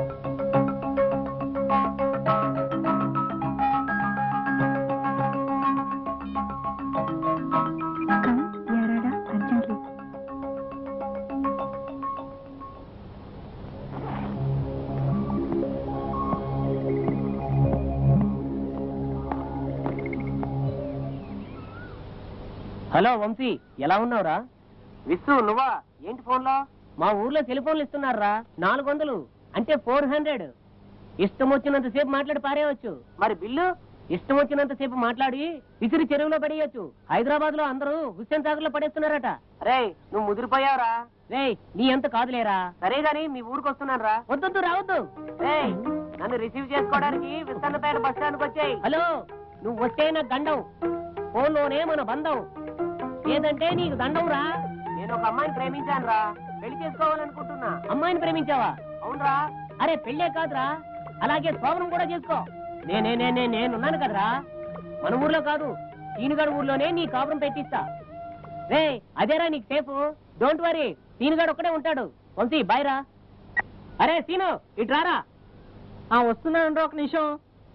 హలో వంశీ, ఎలా ఉన్నావురా? విస్సు నువ్వా? ఏంటి ఫోన్లో? మా ఊర్లో సెల్ ఫోన్లు ఇస్తున్నారా, నాలుగు వందలు అంటే ఫోర్ హండ్రెడ్. ఇష్టం వచ్చినంత సేపు మాట్లాడి పారేయవచ్చు. మరి బిల్లు ఇష్టం వచ్చినంత సేపు మాట్లాడి విసిరి చెరువులో పడేయచ్చు. హైదరాబాద్ లో అందరూ హుస్సేన్ సాగర్ లో పడేస్తున్నారట. రే నువ్వు ముదిరిపోయావురా. రే నీ ఎంత కాదులేరా. సరే గాని మీ ఊరికి వస్తున్నాను రా. వద్దొద్దు రావద్దు. రే నన్ను రిసీవ్ చేసుకోవడానికి విస్తన్నపేట బస్ స్టాండ్ కి వచ్చాయి. హలో, నువ్వు వస్తే నాకు గండం, ఫోన్లోనే మన బంధం. ఏదంటే నీకు దండం రా. నేను ఒక అమ్మాయిని ప్రేమించాను రా, పెళ్లి చేసుకోవాలనుకుంటున్నా. అమ్మాయిని ప్రేమించావా? అవునరా. అరే పెళ్ళే కాదురా, అలాగే శోభనం కూడా చేసుకో. నేనే నేనే నేనున్నాను కదరా. మన ఊర్లో కాదు, సీనుగాడు ఊర్లోనే నీ కాపురం పెట్టిస్తా. రే అదేరా నీకు సేఫ్, డోంట్ వరీ. సీనుగాడు ఒక్కడే ఉంటాడు. వంశీ బాయ్ రా. అరే సీను ఇటు రారా. వస్తున్నాను ఒక నిమిషం.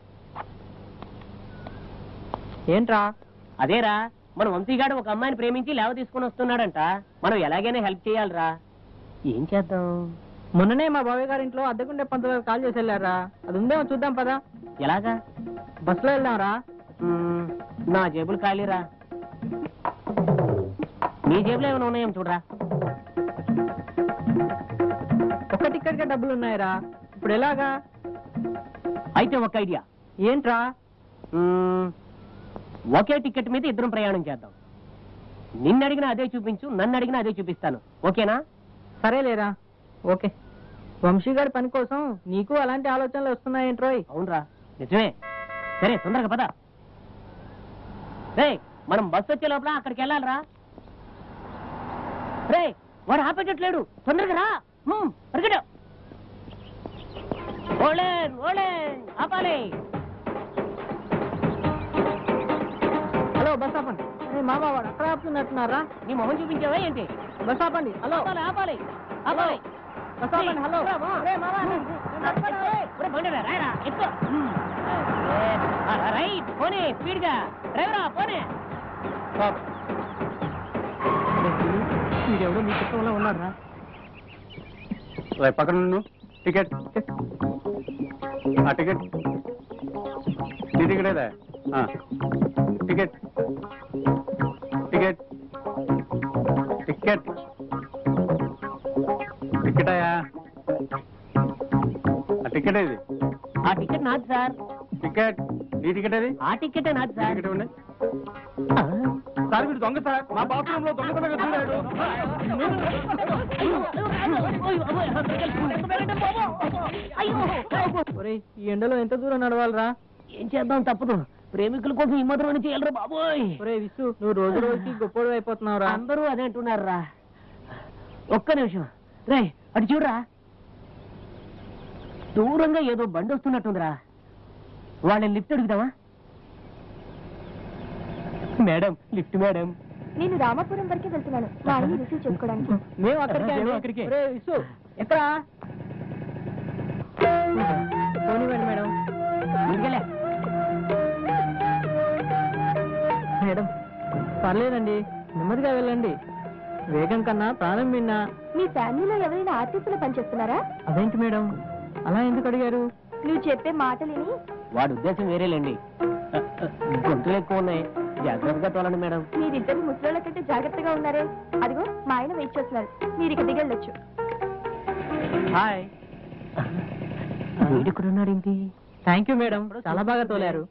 ఏంట్రా? అదేరా మన వంశీగాడు ఒక అమ్మాయిని ప్రేమించి లేవ తీసుకుని వస్తున్నాడంట. మనం ఎలాగైనా హెల్ప్ చేయాలిరా. ఏం చేద్దాం? మొన్ననే మా బాబాయ్ గారి ఇంట్లో అద్దెకుండే పంతులు కాల్ చేసి వెళ్ళారా. అది ఉందేమో చూద్దాం పదా. ఎలాగా? బస్సులో వెళ్దాంరా. నా జేబులు ఖాళీరా. నీ జేబులో ఏమైనా ఉన్నాయేమో చూడరా. ఒక్క టికెట్ గా డబ్బులు ఉన్నాయరా. ఇప్పుడు ఎలాగా? అయితే ఒక ఐడియా. ఏంట్రా? ఒకే టికెట్ మీద ఇద్దరం ప్రయాణం చేద్దాం. నిన్ను అడిగినా అదే చూపించు, నన్ను అడిగినా అదే చూపిస్తాను. ఓకేనా? సరేలేరా. ఓకే. వంశీ గారి పని కోసం నీకు అలాంటి ఆలోచనలు వస్తున్నాయేంట్రోయ్? అవునరా, నిజమే. సరే తొందరగా పద. రే మనం బస్సు వచ్చే లోపల అక్కడికి వెళ్ళాలిరా. రే వాడు ఆపేటట్లేడు, తొందరగా రా. పరిగెడు. ఓలేన్ ఓలేన్ ఆపాలి. హలో బస్ ఆపండి. అరే మామ వాడు అక్కడ ఆపుతున్నట్టున్నారా? నీ మొహం చూపించావా ఏంటి? బస్ ఆపండి. హలో ఆపాలి ఆపాలి ఆపాలి. బస్ ఆపండి. హలో రైట్ పోనీ స్పీడ్ గా. డ్రైవరా పోనీ. వీడెవడో మీ చిత్రంలో ఉన్నారా? పక్కన నువ్వు టికెట్ ఆ టికెట్ నీ టికెట్ ఏదా? టికెట్ టికెట్ టికెట్ టికెట్ అయ్యా. ఆ టికెట్ ఏది? ఆ టికెట్ నాది సార్. టికెట్ నీ టికెట్ ఏది? ఆ టికెటే నాది సార్. టికెట్ ఇవ్వండి సార్. వీడు దొంగ సార్. మా బాత్రూమ్ లో దొంగతనంగా చూడాడు. ఈ ఎండలో ఎంత దూరం నడవాలరా? ఏం చేద్దాం, తప్పదు. ప్రేమికుల కోసం ఈ మాత్రం అని చేయాలరా బాబోయ్. ఒరే విసు, నువ్వు రోజు రోజుకి గొప్పడు అయిపోతున్నావురా. అందరూ అదే అంటున్నారా. ఒక్క నిమిషం రే, అటు చూడరా. దూరంగా ఏదో బండి వస్తున్నట్టుందిరా. వాళ్ళని లిఫ్ట్ అడుగుదామా? Madam lift madam. నేను రామాపురం వరకే వెళ్తున్నాను, మా అయ్యి రిసీవ్ చేసుకోవడానికి. మేము అక్కడికే. ఒరే విసు ఎక్కడా? పోనివ్వండి మేడం. ముందుకెళ్ళా మేడం. పర్లేదండి, నెమ్మదిగా వెళ్ళండి. వేగం కన్నా ప్రాణం విన్నా. మీ ఫ్యామిలీలో ఎవరైనా ఆర్టిస్టులు పనిచేస్తున్నారా? అదేంటి మేడం అలా ఎందుకు అడిగారు? నువ్వు చెప్పే మాటలు విని వాడి ఉద్దేశం వేరేలేండి. గొంతులు ఎక్కువ ఉన్నాయి, జాగ్రత్తగా తోలండి మేడం. మీరిద్దరు ముసలోళ్ళ కంటే జాగ్రత్తగా ఉన్నారే. అదిగో మా ఆయన వెయిట్ చేస్తున్నారు, మీరు ఇక దిగెళ్ళొచ్చు. హాయ్. వీడుకున్నాడేంటి? థ్యాంక్ యూ మేడం, చాలా బాగా తోలారు.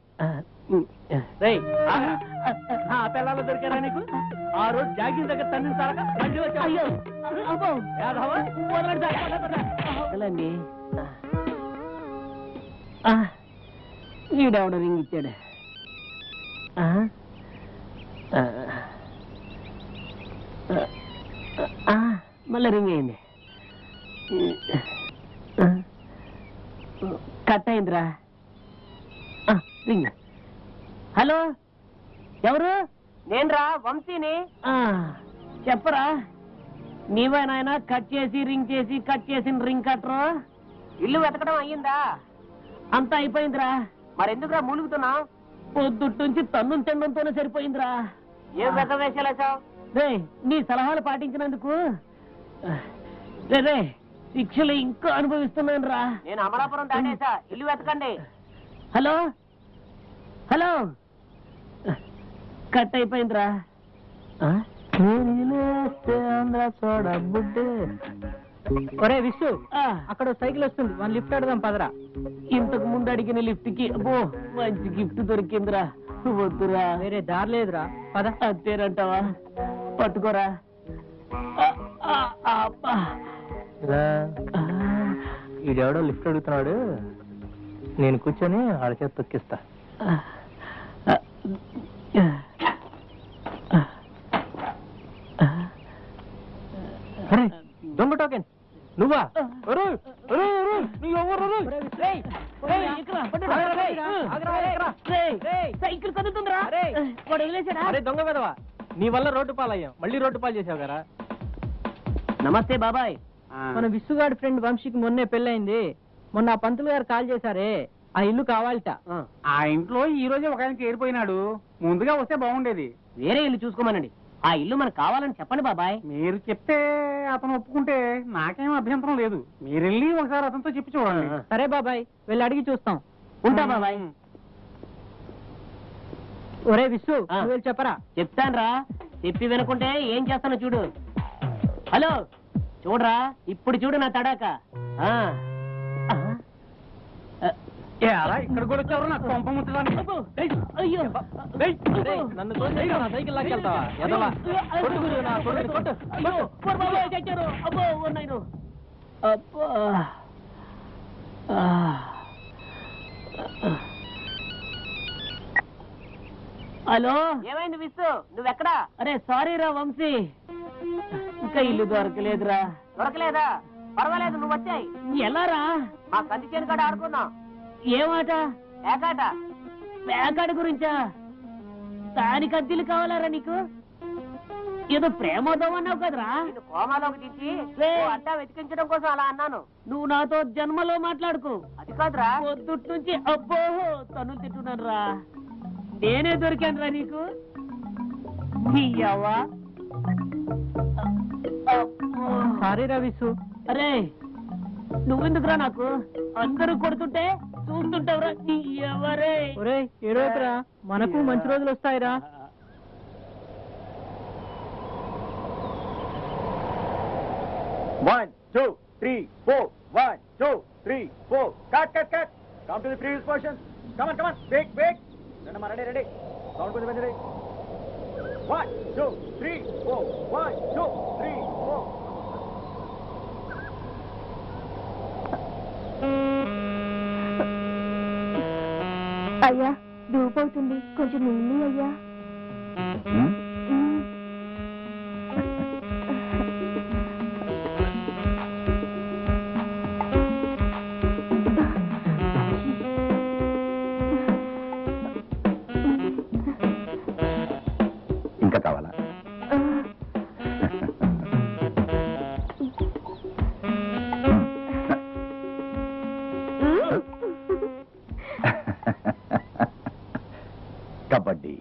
ఆ పిల్లలు దొరికారా నీకు? ఆ రోజు జాగింగ్ దగ్గర తన్నిన తరక మళ్ళీ వచ్చి వీడెవడ రింగ్ ఇచ్చాడు. మళ్ళీ రింగ్ అయింది. కట్ అయిందిరా. రింగ్. హలో, ఎవరు? నేనురా వంశీని. ఆ, చెప్పరా. నీవే నాయన కట్ చేసి రింగ్ చేసి కట్ చేసిన రింగ్ కట్టరు. ఇల్లు వెతకడం అయ్యిందా? అంతా అయిపోయిందిరా. మరెందుకురా మూలుగుతున్నావు? పొద్దుట్నుంచి తన్ను తినడంతోనే సరిపోయిందిరా. ఏం పెద్ద వేషాలేసావు? రే, నీ సలహాలు పాటించినందుకు రే రే శిక్షలు ఇంకా అనుభవిస్తున్నాను రా. నేను అమలాపురం దాటేసా, ఇల్లు వెతకండి. హలో హలో, కట్ అయిపోయిందిరా. ఒరే విష్ణు, అక్కడ సైకిల్ వస్తుంది, వన్ లిఫ్ట్ అడదాం పదరా. ఇంతకు ముందు అడిగిన లిఫ్ట్ కి అబ్బో మంచి గిఫ్ట్ దొరికిందిరా. వద్దురా, వేరే దారి లేదురా, పద. అంతేనంటావా? పట్టుకోరా. ఆ, ఆ, ఆ, అబ్బా. ఈడెవడో లిఫ్ట్ అడుగుతున్నాడు, నేను కూర్చొని ఆడ చేత తొక్కిస్తా. దొంగ టోకెన్ నువ్వా? సైకిల్ కదుతుందిరా. వాడు వదిలేసాడా? అరే దొంగ వెదవా, నీ వల్ల రోడ్డు పాలయ్యాం, మళ్ళీ రోడ్డు పాలు చేసావు కదా. నమస్తే బాబాయ్. మన విశ్వగాడి ఫ్రెండ్ వంశీకి మొన్నే పెళ్ళైంది. మొన్న ఆ పంతులు గారు కాల్ చేశారే, ఆ ఇల్లు కావాలట. ఆ ఇంట్లో ఈ రోజే ఒక ఆయన చేరిపోయినాడు, ముందుగా వస్తే బాగుండేది. వేరే ఇల్లు చూసుకోమనండి. ఆ ఇల్లు మనకు కావాలని చెప్పండి బాబాయ్. మీరు చెప్తే అతను ఒప్పుకుంటే నాకేం అభ్యంతరం లేదు. మీరు వెళ్ళి ఒకసారి అతనితో చెప్పి చూడండి. సరే బాబాయ్, వెళ్ళి అడిగి చూస్తాం. ఉంటా బాబాయ్. ఒరే విశ్వ, నువ్వు వెళ్ళి చెప్పరా. చెప్తాన్రా, చెప్పి వినకుంటే ఏం చేస్తానో చూడు. హలో, చూడరా, ఇప్పుడు చూడు నా తడాక. ఆ. ఇక్కడ కూడా వచ్చారు నాకు కొంప ముట్టడానికి. అయ్యో, నన్ను సైకిల్ లాక్కెళ్తావా? అబ్బో ఉన్నాను. అబ్బా. హలో, ఏమైంది విశ్వ, నువ్వెక్కడా? అరే సారీ రా వంశీ, ఇంకా ఇల్లు దొరకలేదురా. దొరకలేదా? పర్వాలేదు, నువ్వు వచ్చాయి. ఎలా రా? మా కంది చేను కాడ ఆడుకున్నాం. ఏమాట? ఏకాట. వేకాడ గురించా? దానికి అద్దెలు కావాలారా నీకు? ఏదో ప్రేమోదం అన్నావు కదరా. నిన్ను కోమాలోకి దించి అడ్డా వెతికించడం కోసం అలా అన్నాను. నువ్వు నాతో జన్మలో మాట్లాడుకో. అది కాదురా, పొద్దుట్ నుంచి అబ్బో తనులు తింటున్నాను రా. నేనే దొరికాను రా నీకు. నీయవ్వా. సారీ రా విశ్వ. అరే నువ్వెందుకురా నాకు? అందరూ కొడుతుంటే చూస్తుంటావురా. ఎవరే? ఒరే ఏడోకరా, మనకు మంచి రోజులు వస్తాయిరా. One, two, three, four. One, two, three, four. Cut, cut, cut. Come to the previous position. Come on, come on. Break, break. Ready, ready, ready. Sound కొంచెం ready. One, two, three, four. One, two, three, four. అయ్యా, దూపవుతుంది, కొంచెం నీళ్ళు అయ్యా. ఇంకా కావాలా? Kabaddi.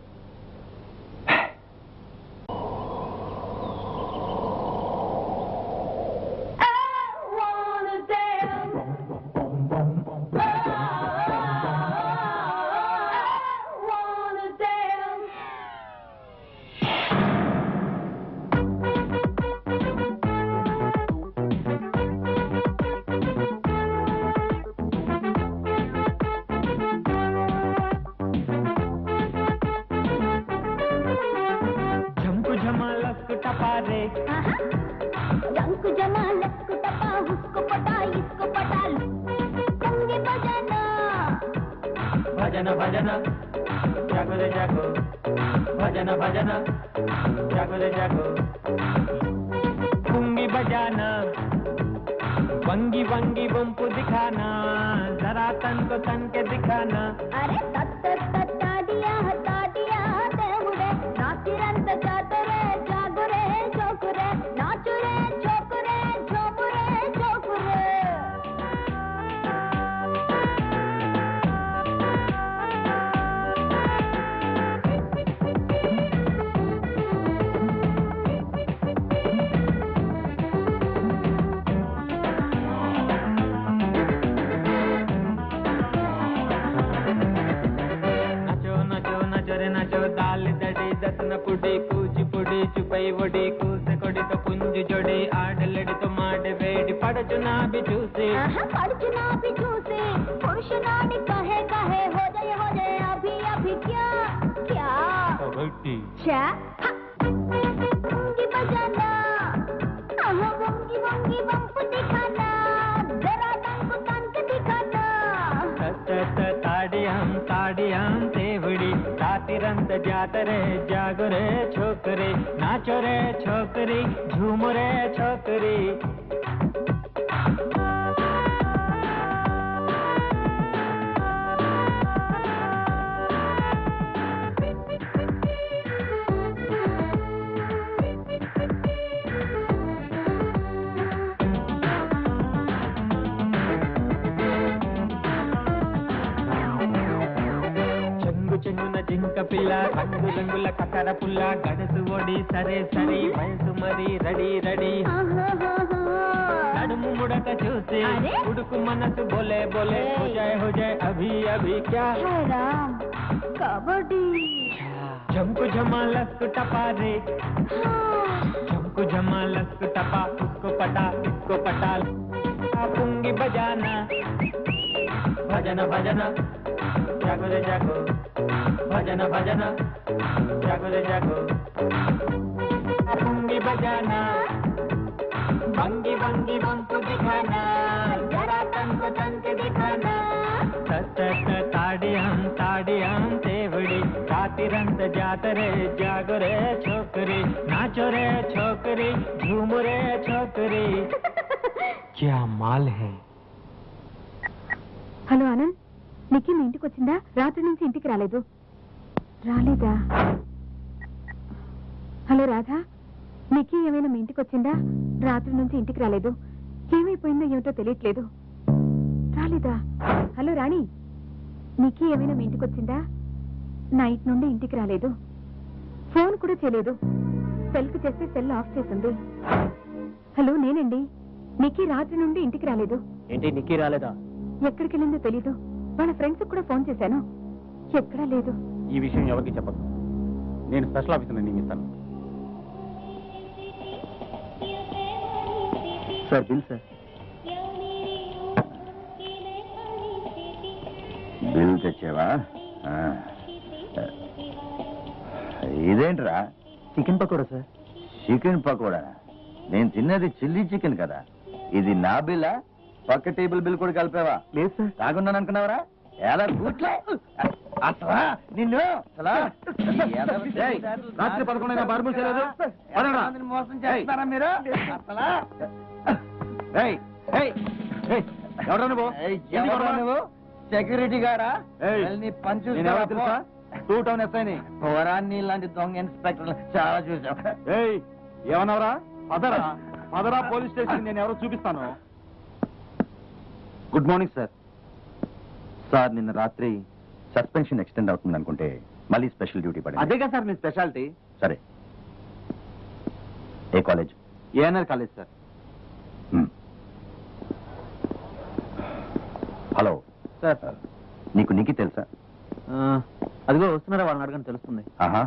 Junk जमा luck टपा उसको पटा इसको पटा संगे बजाना भजन भजन जागो रे जागो भजन भजन जागो रे जागो कुंगी बजाना వంగి వంగి వంపు దిఖానా జరా తన్ को तन के दिखाना అరే తత్త తత్తాడియా హతాడియా దేవుడే నాచిరంత జాతరే జాగురే జోకురే నాచురే చోకురే జోకురే జోకురే पुड़ी కూచిపుడి చుపై ఒడి కూసకొడి తో పుంజు జోడి ఆడలడి తో మాడ వేడి పడచునా బి చూసి పడుచునా भी చూసి పురుషనాని కహే కహే हो जाए हो जाए अभी अभी क्या क्या क्या वंगी बजाना आहा वंगी वंगी वंप दिखाना जरा तन को तन के दिखाना तत ताड़ियां ताड़ियां देवड़ी रातिरंत जातरे जागरे छोकरी नाचो रे छोकरी झूमो रे छोकरी చెన్నున జింక పిల్ల రంగు రంగుల కకర పుల్ల గడసు ఒడి సరే సరి వయసు మరి రెడీ రెడీ నడుము ముడక చూసి ఉడుకు మనసు బోలే బోలే हो जाए हो जाए अभी अभी क्या है राम कबड्डी झमकु झमा लस्क टपा रे झमकु झमा लस्क टपा उसको पटा इसको पटा पुंगी बजाना भजन भजन जागो रे जागो भजन भजन जागो रे जागो पुंगी बजाना भंगी भंगी बंकु दिखाना जरा तन को तन के दिखाना सत ताड़ियां ताड़ियां देवड़ी रातिरंत जातरे जागो रे छोकरी नाचो रे छोकरी झूमो रे छोकरी क्या माल है హలో ఆనంద్ నిక్కి మీ ఇంటికి వచ్చిందా రాత్రి నుంచి ఇంటికి రాలేదు రాలేదా హలో రాధా నిక్కి ఏమైనా మీ ఇంటికి వచ్చిందా రాత్రి నుంచి ఇంటికి రాలేదు ఏమైపోయిందో ఏమిటో తెలియట్లేదు రాలేదా హలో రాణి నిక్కి ఏమైనా మీ ఇంటికి వచ్చిందా నైట్ నుండి ఇంటికి రాలేదు ఫోన్ కూడా చేయలేదు సెల్కి చేస్తే సెల్ ఆఫ్ చేసింది హలో నేనండి నిక్కి రాత్రి నుండి ఇంటికి రాలేదు ఏంటి నిక్కి రాలేదా ఎక్కడికి వెళ్ళిందో తెలీదు వాళ్ళ ఫ్రెండ్స్ కూడా ఫోన్ చేశాను ఎక్కడా లేదు ఈ విషయం ఎవరికి చెప్పదు నేను స్పెషల్ ఆఫీసర్ని నియమిస్తాను సార్ బిల్ సార్ బిల్ తెచ్చావా ఇదేంట్రా chicken pakoda sir chicken pakoda నేను తిన్నది చిల్లీ చికెన్ కదా ఇది నా బిల్లా పక్క టేబుల్ బిల్ కూడా కలిపావా లేదు సార్ తాగున్నాను అనుకున్నావరా ఎలా కూట్లే అసలా నిన్ను అసలా రాత్రి పదకొండైనా బార్ మూసేయలేదు మోసం చేస్తారా మీరు అసలా ఎవరా నువ్వు ఎవరా నువ్వు సెక్యూరిటీ గారా నీ పంచు తెలుసా టూ టౌన్ ఎస్ఐని పోరాన్ని ఇలాంటి దొంగ ఇన్స్పెక్టర్ చాలా చూసాం ఏయ్ ఏమన్నావురా పదరా పదరా పోలీస్ స్టేషన్ నేను ఎవరో చూపిస్తాను గుడ్ మార్నింగ్ సార్ సార్ నిన్న రాత్రి సస్పెన్షన్ ఎక్స్టెండ్ అవుతుంది అనుకుంటే మళ్ళీ స్పెషల్ డ్యూటీ పడింది అదేగా సార్ మీ స్పెషాలిటీ సరే ఏ college ANR college sir hello sir నీకు నీకు తెలుసా అదిగో వస్తున్నారా వాళ్ళని అడగని తెలుస్తుంది ఆహా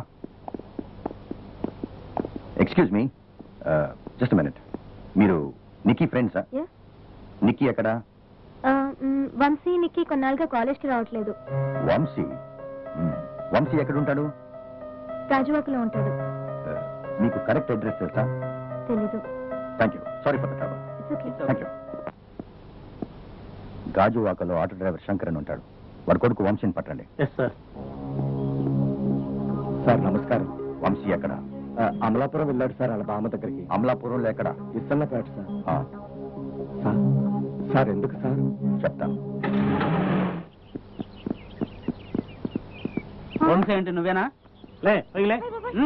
ఎక్స్క్యూజ్ మీ జస్ట్ మినిట్ మీరు నిక్కీ ఫ్రెండ్సా నిక్కీ ఎక్కడా వంశీ నిక్కి కొన్నాళ్ళుగా కాలేజ్కి రావట్లేదు వంశీ వంశీ ఎక్కడ ఉంటాడు రాజువాకలో ఉంటాడు మీకు కరెక్ట్ అడ్రస్ తెలుసా తెలీదు thank you sorry for the trouble thank you గాజువాకలో ఆటో డ్రైవర్ శంకర్ అని ఉంటాడు వారి కొడుకు వంశీని పట్టండి ఎస్ సార్ సార్ నమస్కారం వంశీ ఎక్కడ అమలాపురం వెళ్ళాడు సార్ వాళ్ళ బామ్మ దగ్గరికి అమలాపురంలో ఎక్కడ ఇస్తన్నపేట సార్ ఆ. సార్ సార్ ఎందుకు సార్? చెప్తాను. వంశీ ఏంటి నువ్వేనా? లే పైలే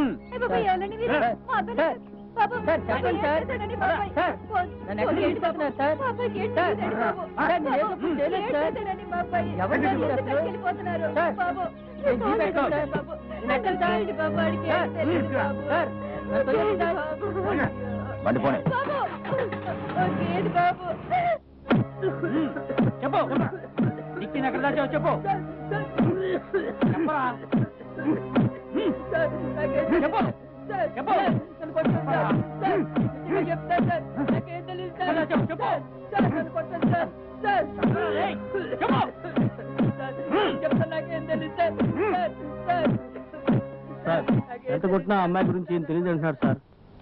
సార్ చెప్పండి సార్. సార్ నన్ను ఎక్కడ తీసుకెళ్తున్నారు సార్? సార్ సార్ నేను ఏ తప్పు చేయలేదు సార్. ఎవరు సార్ మీరు అసలు? సార్ నేను జీప్ ఎక్కాను సార్. నేను ఎక్కాను సార్. సార్ సార్ నన్ను తొయ్యండి సార్. బండి పోనీ. చెప్పు దిక్కిని ఎక్కడ దాచావు చెప్పు. చెప్పరా చెప్పు చెప్పు ఎంత కొట్టినా అమ్మాయి గురించి ఏం తెలియదు అంటున్నారు సార్.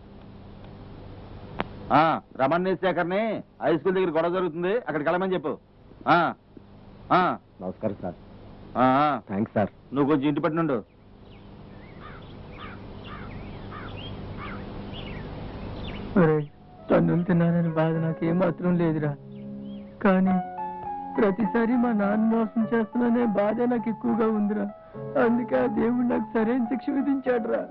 రమణ్ శేఖర్ని హై స్కూల్ దగ్గర గొడవ జరుగుతుంది, అక్కడికి వెళ్ళమని చెప్పు. ఆ, ఆ, నమస్కారం సార్. ఆ, థ్యాంక్స్ సార్. నువ్వు కొంచెం ఇంటి పట్టినుండు. తన్నులు తిన్నానని బాధ నాకు ఏమాత్రం లేదురా, కానీ ప్రతిసారి మా నాన్న మోసం చేస్తున్నానే బాధ నాకు ఎక్కువగా ఉందిరా. అందుకే ఆ దేవుడు నాకు సరైన శిక్ష విధించాడురా.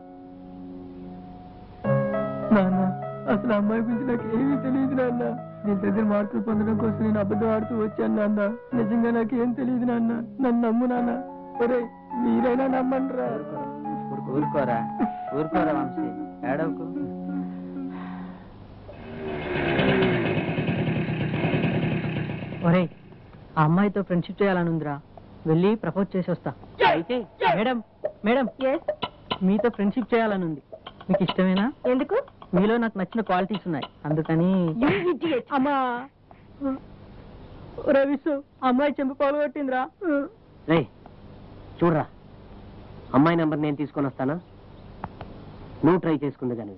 నాన్న అసలు అమ్మాయి గురించి నాకు ఏమీ తెలియదు నాన్న. నీ దగ్గర మార్కులు పొందడం కోసం నేను అబద్ధం ఆడుతూ వచ్చాను నాన్న. నిజంగా నాకేం తెలియదు నాన్న. నన్ను నమ్ము నాన్న. ఒరే మీరైనా నమ్మండి రా. ఊరుకోరా ఊరుకోరా వంశీ, ఏడవకు. ఒరే ఆ అమ్మాయితో ఫ్రెండ్షిప్ చేయాలని ఉందిరా, వెళ్ళి ప్రపోజ్ చేసి వస్తా. అయితే మేడం మేడం మీతో ఫ్రెండ్షిప్ చేయాలని ఉంది, మీకు ఇష్టమేనా? ఎందుకు? మీలో నాకు నచ్చిన క్వాలిటీస్ ఉన్నాయి, అందుకని. అమ్మా రవిసు అమ్మాయి చెంపు పాల్గొట్టిందిరా. రే చూడరా, అమ్మాయి నెంబర్ నేను తీసుకొని వస్తానా, నువ్వు ట్రై చేసుకుంది కానీ.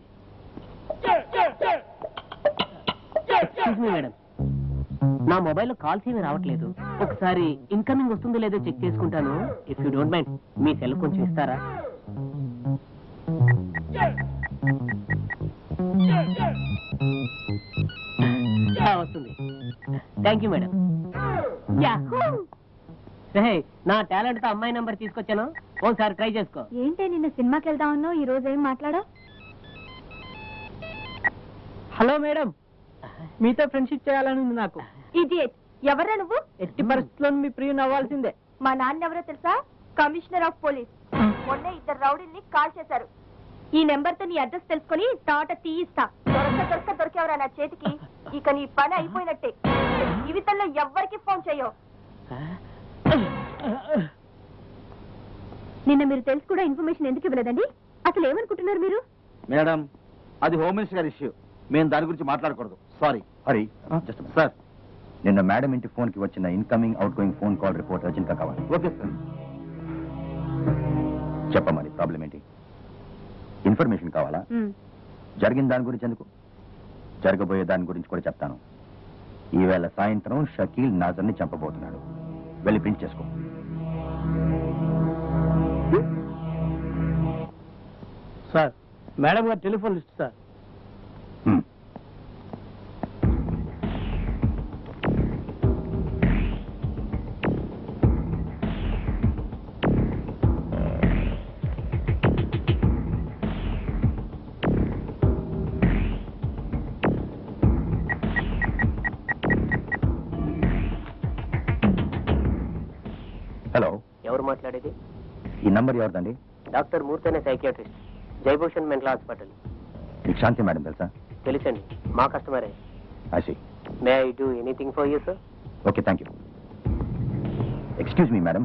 ఎక్స్క్యూజ్ మీ మేడం, నా మొబైల్లో కాల్స్ ఏమీ రావట్లేదు, ఒకసారి ఇన్కమింగ్ వస్తుందో లేదో చెక్ చేసుకుంటాను. ఇఫ్ యూ డోంట్ మైండ్ మీ సెల్ కొంచెం ఇస్తారా? వస్తుంది. Thank you madam. నా టాలెంట్ తో అమ్మాయి నెంబర్ తీసుకొచ్చాను, ఒకసారి ట్రై చేసుకో. ఏంటి నిన్న సినిమాకి వెళ్దామన్నావు, ఈ రోజు ఏం మాట్లాడా? హలో మేడం, మీతో ఫ్రెండ్షిప్ చేయాలని ఉంది నాకు. ఇడియట్, ఎవరా నువ్వు? ఎట్టి పరిస్థితుల్లో మీ ప్రియుని అవ్వాల్సిందే. మా నాన్న ఎవరో తెలుసా? Commissioner of police. మొన్న ఇద్దరు రౌడీల్ని కాల్ చేశారు. ఈ నెంబర్ తో నీ అడ్రస్ తెలుసుకుని తాట తీయిస్తా. దొరక దొరక దొరికేవరా నా చేతికి, ఇక నీ పని అయిపోయినట్టే. జీవితంలో ఎవ్వరికి ఫోన్ చేయవు. నిన్న మీరు తెలుసు కూడా ఇన్ఫర్మేషన్ ఎందుకు ఇవ్వలేదండి? అసలు ఏమనుకుంటున్నారు మీరు? మేడం, అది హోమ్ మినిస్టర్ గారి ఇష్యూ, మేము దాని గురించి మాట్లాడకూడదు. సారీ. హరి, జస్ట్ సార్, నిన్న మేడం ఇంటి ఫోన్ కి వచ్చిన incoming outgoing phone call report urgent గా కావాలి. Okay sir. చెప్పమని ప్రాబ్లం ఏంటి? ఇన్ఫర్మేషన్ కావాలా? జరిగిన దాని గురించి ఎందుకు, జరగబోయే దాని గురించి కూడా చెప్తాను. ఈవేళ సాయంత్రం షకీల్ నాజర్ ని చంపబోతున్నాడు, వెళ్ళి ప్రింట్ చేసుకో. సార్, మేడం గారు టెలిఫోన్ లిస్ట్ సార్. హలో, ఎవరు మాట్లాడేది? ఈ నంబర్ ఎవరిదండి? డాక్టర్ మూర్తి అనే సైకియాట్రిస్ట్, జయభూషణ్ మెంటల్ హాస్పిటల్. మీకు శాంతి మేడం తెలుసా? తెలుసండి, మా కస్టమరే. I see. May I do anything for you sir? Okay, thank you. Excuse me madam,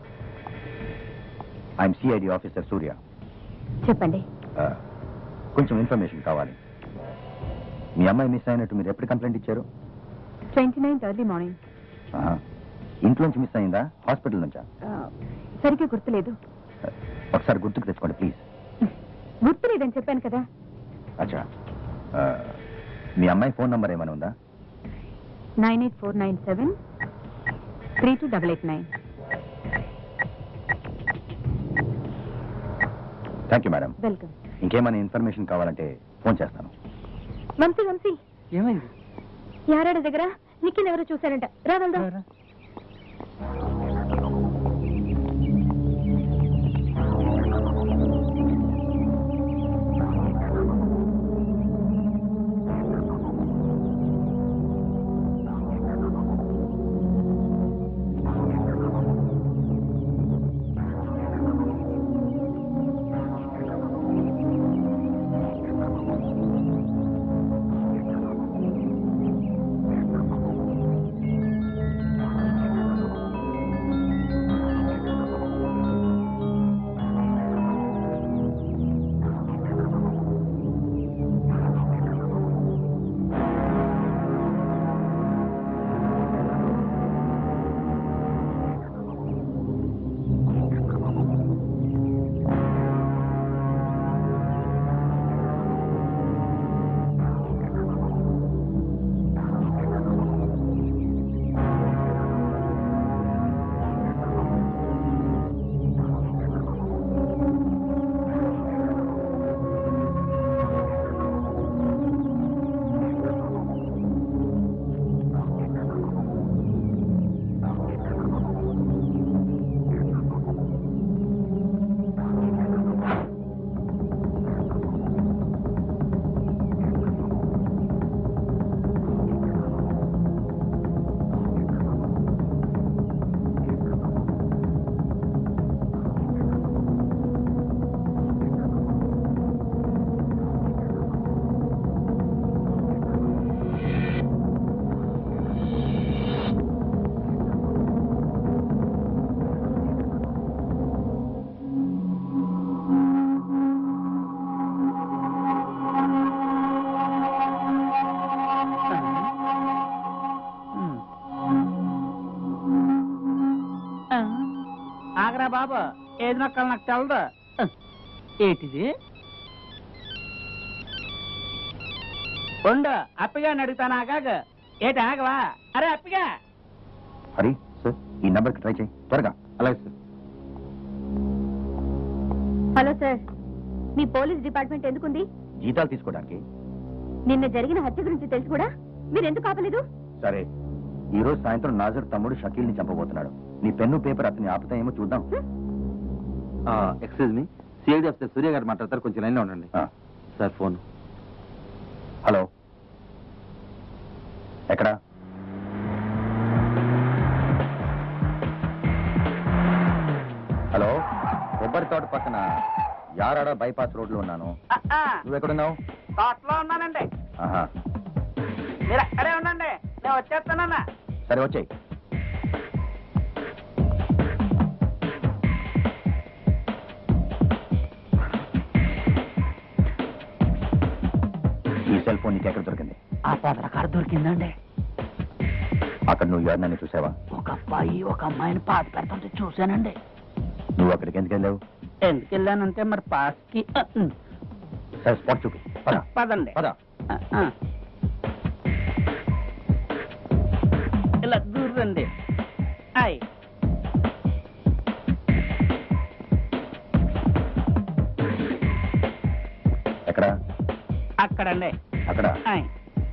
I'm CID officer Surya. చెప్పండి. కొంచెం ఇన్ఫర్మేషన్ కావాలి. మీ అమ్మాయి మిస్ అయినట్టు మీరు ఎప్పుడు కంప్లైంట్ ఇచ్చారు? Twenty ninth early morning. ఇంట్లోంచి మిస్ అయిందా, హాస్పిటల్ నుంచా? సరిగ్గా గుర్తులేదు. ఒకసారి గుర్తుకు తెచ్చుకోండి ప్లీజ్. గుర్తులేదని చెప్పాను కదా. అచ్చా, మీ అమ్మాయి ఫోన్ నంబర్ ఏమైనా ఉందా? Nine eight four nine seven three two double eight nine. Thank you madam. Welcome. ఇంకేమైనా ఇన్ఫర్మేషన్ కావాలంటే ఫోన్ చేస్తాను. వంశీ వంశీ ఏమైంది? యారాడ దగ్గర నిఖిల్ ఎవరో చూశారంట. రా వెళ్దాం. ఆగరా బాబు, ఏది నొక్కాలి నాకు తెలదు. ఏంటిది? ఉండు, అప్పిగా అడుగుతాను. ఆగాగ ఏటి ఆగవా? అరే అప్పిగా. హరి సార్, ఈ నెంబర్కి ట్రై చేయి త్వరగా. అలాగే సార్. హలో సార్, మీ పోలీస్ డిపార్ట్మెంట్ ఎందుకుంది? జీతాలు తీసుకోవడానికి. నిన్న జరిగిన హత్య గురించి తెలిసి కూడా మీరు ఎందుకు ఆపలేదు? సరే, ఈ రోజు సాయంత్రం నాజర్ తమ్ముడు షకీల్ ని చంపబోతున్నాడు. నీ పెన్ను పేపర్ అతన్ని ఆపుతాయేమో చూద్దాం. Excuse me, CID officer Surya గారు మాట్లాడతారు, కొంచెం లైన్లో ఉండండి. Sir phone. హలో, ఎక్కడా? హలో, కొబ్బరి తోట పక్కన యారాడ బైపాస్ రోడ్ లో ఉన్నాను. నువ్వు ఎక్కడున్నావు? తోటలో ఉన్నానండి. ఆహా, మీరు అక్కడే ఉండండి, నేను వచ్చేస్తానన్నా. సరే వచ్చేయి. ఈ సెల్ ఫోన్ నీకు ఎక్కడ దొరికింది? ఆ పదర కాడ దొరికిందండి. అక్కడ నువ్వు ఎవరినైనా చూసావా? ఒక అబ్బాయి ఒక అమ్మాయిని పాత పెడుతుంటే చూశానండి. నువ్వు అక్కడికి ఎందుకు వెళ్ళావు? ఎందుకు వెళ్ళానంటే మరి పాస్కి. సరే, స్పాట్ చూపి. పద పదండి. పద. ఇలా దూరండి. అయ్ ఎక్కడ? అక్కడండి. అక్కడ. అయ్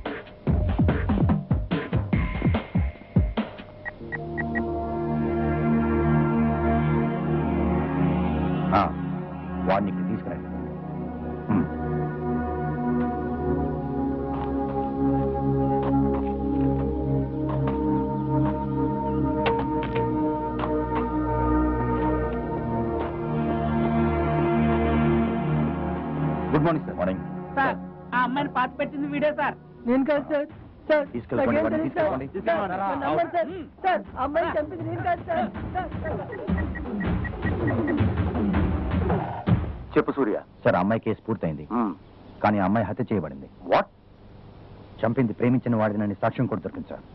వాడిని ఇక్కడ తీసుకురండి. Good morning sir. Morning sir, ఆ అమ్మాయిని పాత పెట్టింది వీడే సార్. నేను కాదు సార్. సార్ తీసుకెళ్ళండి, వాడిని తీసుకెళ్ళండి. సార్ సార్ అమ్మాయి చంపింది నేను కాదు సార్. చెప్పు సూర్య. సార్, అమ్మాయి కేసు పూర్తయింది, కానీ ఆ అమ్మాయి హత్య చేయబడింది. వాట్? చంపింది ప్రేమించిన వాడినని సాక్ష్యం కూడా దొరికింది సార్.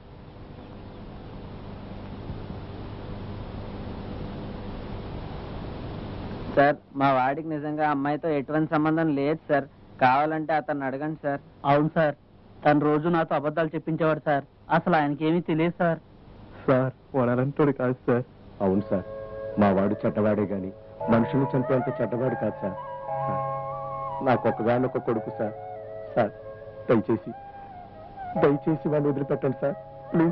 సార్, మా వాడికి నిజంగా అమ్మాయితో ఎటువంటి సంబంధం లేదు సార్. కావాలంటే అతన్ని అడగండి సార్. అవును సార్, తను రోజు నాతో అబద్ధాలు చెప్పించేవాడు సార్. అసలు ఆయనకి ఏమీ తెలియదు సార్. సార్, వాడంటోడు కాదు సార్. అవును సార్, మా వాడు చెడ్డవాడే గాని మనుషులు చంపేంత చెడ్డవాడు కాదు సార్. నాకు ఒక్కగానొక్క కొడుకు సార్. సార్, దయచేసి దయచేసి వాళ్ళు వదిలిపెట్టండి సార్. ప్లీజ్.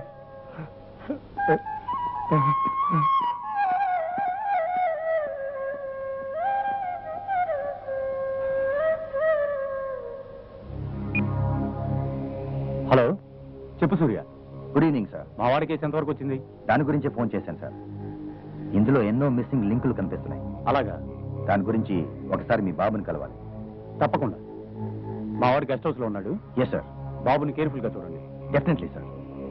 హలో, చెప్పు సూర్య. Good evening sir. మా వాడి కేసు ఎంతవరకు వచ్చింది? దాని గురించే ఫోన్ చేశాను సార్. ఇందులో ఎన్నో మిస్సింగ్ లింకులు కనిపిస్తున్నాయి. అలాగా? దాని గురించి ఒకసారి మీ బాబుని కలవాలి. తప్పకుండా. మా వాడు గెస్ట్ హౌస్ లో ఉన్నాడు. Yes sir. బాబుని కేర్ఫుల్ గా చూడండి. Definitely sir.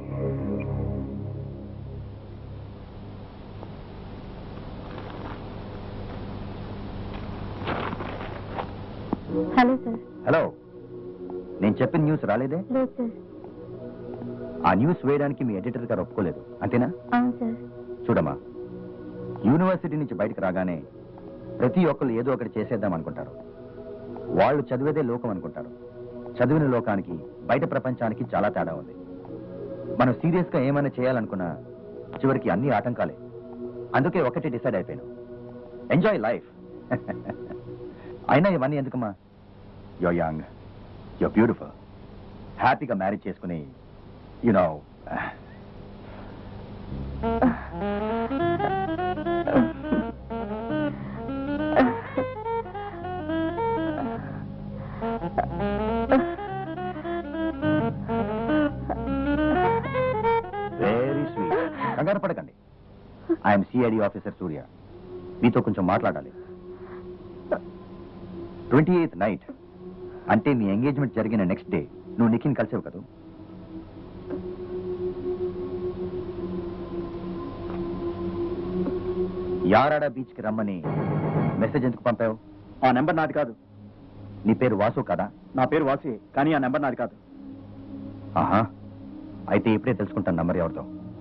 Hello sir. Hello, నేను చెప్పిన న్యూస్ రాలేదే? లేదు సార్. ఆ న్యూస్ వేయడానికి మీ ఎడిటర్ గారు ఒప్పుకోలేదు, అంతేనా? అవును సార్. చూడమ్మా, యూనివర్సిటీ నుంచి బయటకు రాగానే ప్రతి ఒక్కరు ఏదో ఒకటి చేసేద్దాం అనుకుంటారు. వాళ్ళు చదివేదే లోకం అనుకుంటారు. చదివిన లోకానికి బయట ప్రపంచానికి చాలా తేడా ఉంది. మనం సీరియస్ గా ఏమైనా చేయాలనుకున్నా చివరికి అన్ని ఆటంకాలే. అందుకే ఒకటి డిసైడ్ అయిపోయాను, ఎంజాయ్ లైఫ్. అయినా ఇవన్నీ ఎందుకమ్మా? You're young, you're beautiful. హ్యాపీగా మ్యారేజ్ చేసుకుని యునో వెరీ స్వీట్. కంగారు పడకండి. I'm CID officer Surya. మీతో కొంచెం మాట్లాడాలి. ట్వంటీ ఎయిత్ నైట్ అంటే మీ ఎంగేజ్మెంట్ జరిగిన నెక్స్ట్ డే నువ్వు నిఖిన్ కలిసేవు కదా? యారాడా బీచ్ కి రమ్మని మెసేజ్ ఎందుకు పంపావు? ఆ నెంబర్ నాది కాదు. నీ పేరు వాసు కదా? నా పేరు వాసి, కానీ ఆ నెంబర్ నాది కాదు. ఆహా, అయితే ఇప్పుడే తెలుసుకుంటాను నంబర్ ఎవరితో.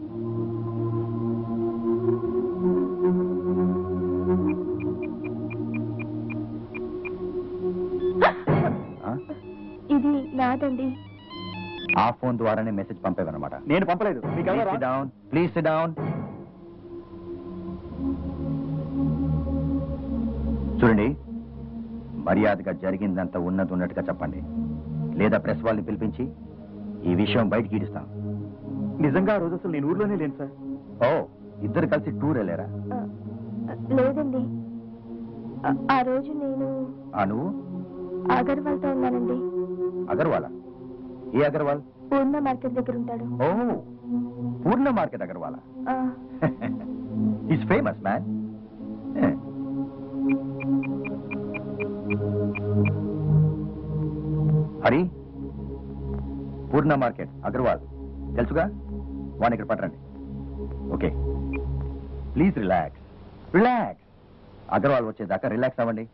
ఇది నాదండి. ఆ ఫోన్ ద్వారానే మెసేజ్ పంపేవన్నమాట. నేను పంపలేదు. Down please sit down. చూడండి, మర్యాదగా జరిగిందంతా ఉన్నది ఉన్నట్టుగా చెప్పండి, లేదా ప్రెస్ వాళ్ళని పిలిపించి ఈ విషయం బయటికి ఈడుస్తాం. నిజంగా ఆ రోజు అసలు నేను ఊర్లోనే లేను సార్. ఓ, ఇద్దరు కలిసి టూర్ వెళ్ళారా? లేదండి, ఆ రోజు నేను ఆ నువ్వు అగర్వాల్తో ఉన్నానండి. అగర్వాలా? ఏ అగర్వాల్? పూర్ణ మార్కెట్ దగ్గర ఉంటాడు. ఓ, పూర్ణ మార్కెట్ అగర్వాలా? Is famous man. Hari, Purna market Agarwal తెలుసుగా? వాడిని ఇక్కడ పట్టండి. Okay, please relax relax. Agarwal వచ్చేదాకా రిలాక్స్ అవ్వండి.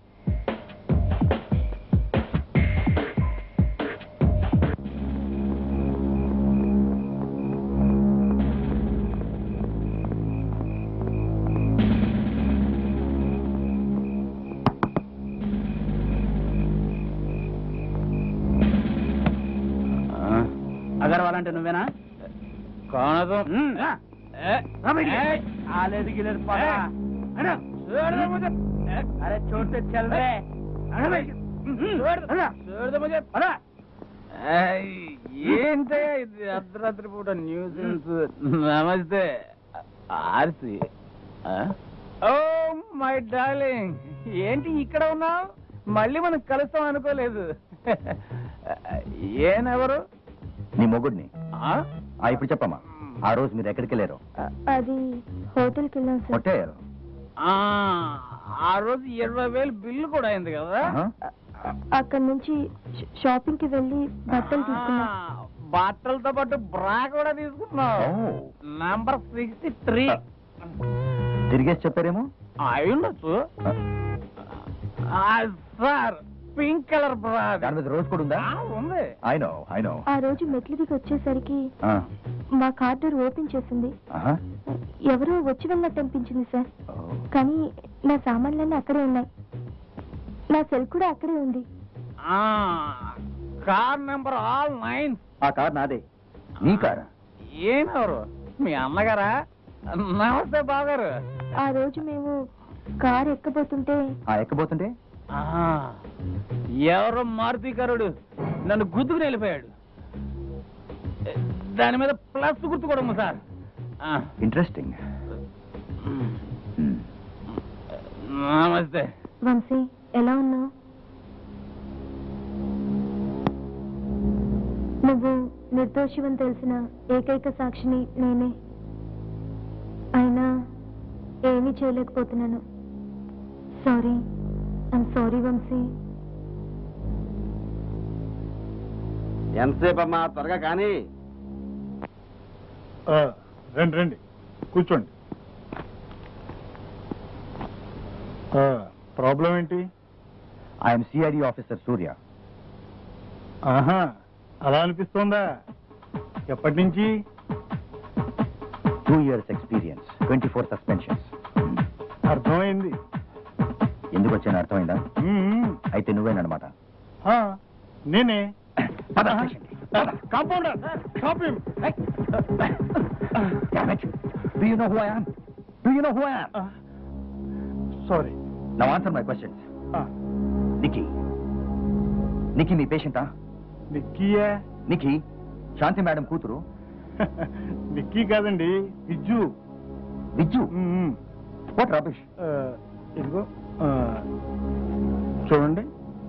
అగర్వాల్ అంటే నువ్వేనా? కాదు. ఆలేదు గిలేదు. అరే చూస్తే చల్రే. ఏంటే ఇది అర్ధరాత్రి పూట న్యూస్? నమస్తే ఆర్సి. ఓ మై డార్లింగ్, ఏంటి ఇక్కడ ఉన్నావు? మళ్ళీ మనం కలుస్తాం అనుకోలేదు. ఏనెవరు? నీ మొగుడిని. ఇప్పుడు చెప్పమ్మా, ఆ రోజు మీరు ఎక్కడికి వెళ్ళారు? అది హోటల్కి వెళ్ళాం సార్. కొట్టారు? ఆ రోజు ఇరవై వేలు బిల్లు కూడా అయింది కదా? అక్కడి నుంచి షాపింగ్ కి వెళ్ళి బట్టలు తీసుకున్నా. బట్టలతో పాటు బ్రా కూడా తీసుకున్నావు. Number sixty three. తిరిగేసి చెప్పారేమో. అయి ఉండొచ్చు సార్. పింక్ కలర్ బ్రా. దాని మీద రోజు కూడా ఉందా? ఉంది. I know I know. ఆ రోజు మెట్లు దిగి వచ్చేసరికి మా కార్ డోర్ ఓపెన్ చేసింది. ఎవరో వచ్చి వెళ్ళినట్టు అనిపించింది సార్. కానీ నా సామాన్లన్నీ అక్కడే ఉన్నాయి. నా సెల్ కూడా అక్కడే ఉంది. Car number all nine. ఆ కార్ నాదే. నీ కారా? ఏమెవరు? మీ అన్నగారా? నమస్తే బాగారు. ఆ రోజు మేము కార్ ఎక్కబోతుంటే ఎక్కబోతుంటే ఎవరో మారుతీకరుడు నన్ను గుద్దుకుని వెళ్ళిపోయాడు. దాని మీద ప్లస్ గుర్తు కూడా ఉంది సార్. ఇంట్రెస్టింగ్. నమస్తే. వంశీ, ఎలా ఉన్నావు? నువ్వు నిర్దోషివని తెలిసిన ఏకైక సాక్షిని నేనే. అయినా ఏమీ చేయలేకపోతున్నాను. Sorry, I'm sorry Vamshi. ఎంతసేపు అమ్మా, త్వరగా కానీ. రండి రండి కూర్చోండి. ప్రాబ్లం ఏంటి? I'm CID officer Surya. ఆహా, అలా అనిపిస్తోందా? ఎప్పటి నుంచి? Two years experience, twenty four suspensions. అర్థమైంది. ఎందుకు వచ్చాను అర్థమైందా? అయితే నువ్వేనమాట. నేనే. Compounder, stop him. Do you know who I am? Do you know who I am? Sorry. Now answer my questions. Nikki. Nikki మీ పేషెంటా? నిక్కీయే. నిక్కీ శాంతి మేడం కూతురు. నిక్కీ కాదండి, విజ్జు. విజ్జు? What rubbish. ఇదిగో చూడండి.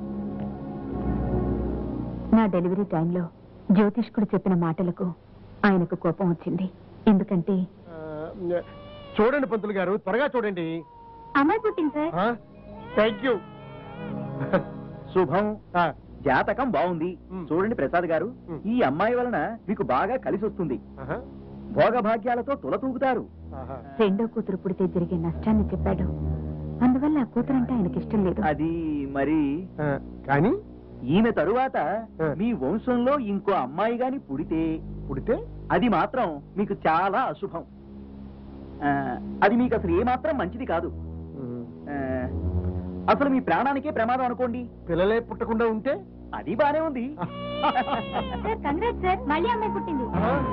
నా డెలివరీ టైంలో జ్యోతిష్కుడు చెప్పిన మాటలకు ఆయనకు కోపం వచ్చింది. ఎందుకంటే చూడండి పంతులు గారు, త్వరగా చూడండి. అమ్మాయి పుట్టింది సార్. Thank you. శుభం. జాతకం బాగుంది. చూడండి ప్రసాద్ గారు, ఈ అమ్మాయి వలన మీకు బాగా కలిసి వస్తుంది. భోగభాగ్యాలతో తులతూగుతారు. రెండో కూతురు పుడితే జరిగే నష్టాన్ని చెప్పాడు. అందువల్ల ఆ కూతురు అంటే ఆయనకి ఇష్టం లేదు. అది మరి కానీ ఈమె తరువాత మీ వంశంలో ఇంకో అమ్మాయి గాని పుడితే పుడితే అది మాత్రం మీకు చాలా అశుభం. అది మీకు అసలు ఏమాత్రం మంచిది కాదు. అసలు మీ ప్రాణానికే ప్రమాదం అనుకోండి. పిల్లలే పుట్టకుండా ఉంటే అది బానే ఉంది. కంగ్రాట్స్ సార్, మళ్ళీ అమ్మాయి పుట్టింది.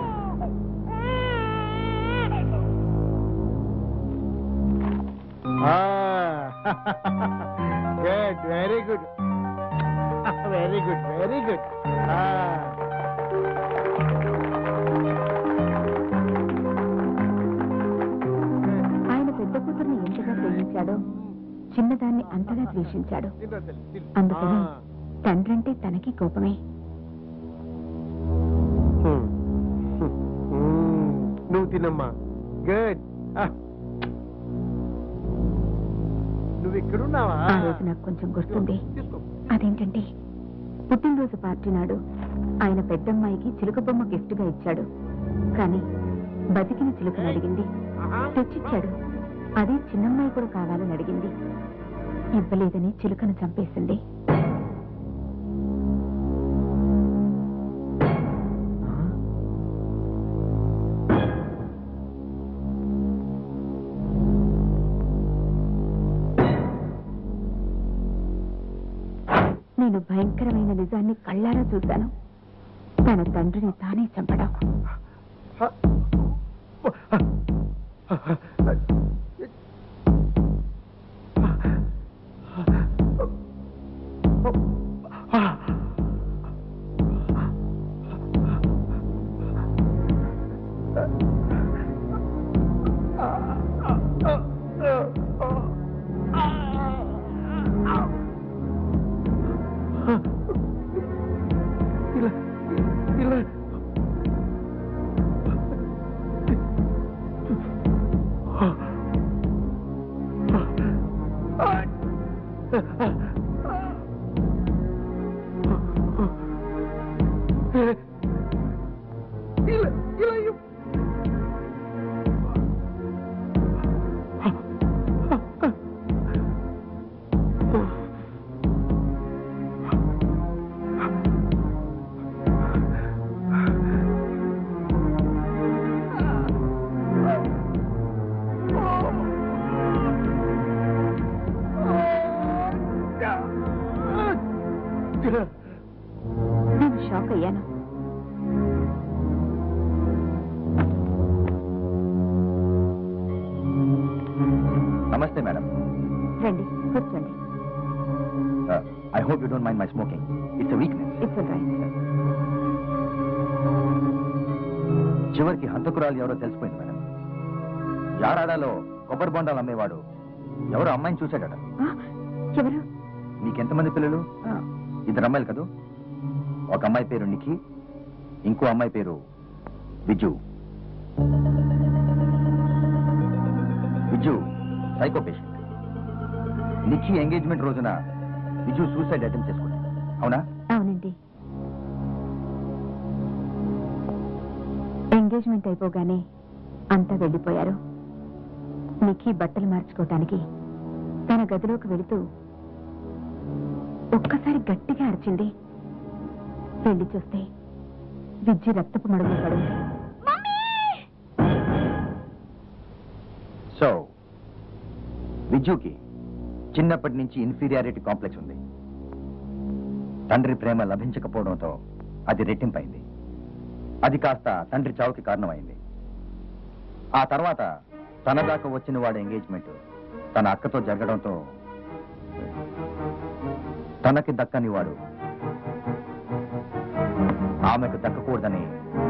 Good, very good, very good, very good. ఆయన పెద్ద కూతుర్ని ఎంతగా ప్రేమించాడో చిన్నదాన్ని అంతగా ద్వేషించాడు. అందుకని తండ్రంటే తనకి కోపమే. నువ్వు తినమ్మా. గుడ్. నువ్వు ఇక్కడున్నావా? ఆ రోజు నాకు కొంచెం గుర్తుంది. అదేంటంటే పుట్టినరోజు పార్టీ నాడు ఆయన పెద్దమ్మాయికి చిలుక బొమ్మ గిఫ్ట్ గా ఇచ్చాడు. కానీ బతికిన చిలుకను అడిగింది, తెచ్చిచ్చాడు. అది చిన్నమ్మాయి కూడా కావాలని అడిగింది. ఇవ్వలేదని చిలుకను చంపేసింది. నేను భయంకరమైన నిజాన్ని కళ్ళారా చూశాను. తన తండ్రిని తానే చంపడం. నేను షాక్ అయ్యాను. నమస్తే మేడం. రండి, కూర్చోండి. I hope you don't mind my smoking. It's a weakness. It's all right. చివరికి హంతకురాలు ఎవరో తెలిసిపోయింది మేడం. యారాడాలో కొబ్బరి బొండాలు అమ్మేవాడు ఎవరో అమ్మాయిని చూశాడట. ఎవరు? నీకెంతమంది పిల్లలు? ఇద్దరు అమ్మాయిలు కదూ. ఒక అమ్మాయి పేరు నిఖి, ఇంకో అమ్మాయి పేరు Viju. Viju psycho patient. Nikhi engagement రోజున విజు సూసైడ్ అటెంప్ట్ చేసుకుంది. అవునా? అవునండి. ఎంగేజ్మెంట్ అయిపోగానే అంతా వెళ్ళిపోయారు. నిఖి బట్టలు మార్చుకోవటానికి తన గదిలోకి వెళుతూ ఒక్కసారి గట్టిగా అరిచింది. వెళ్ళి చూస్తే విజ్జి రక్తపు మడుగులు పడింది. సో విజుకి చిన్నప్పటి నుంచి ఇన్ఫీరియారిటీ కాంప్లెక్స్ ఉంది. తండ్రి ప్రేమ లభించకపోవడంతో అది రెట్టింపైంది. అది కాస్త తండ్రి చావుకి కారణమైంది. ఆ తర్వాత తన దాకా వచ్చిన వాడి ఎంగేజ్మెంట్ తన అక్కతో జరగడంతో తనకి దక్కని వాడు ఆమెకు దక్కకూడదని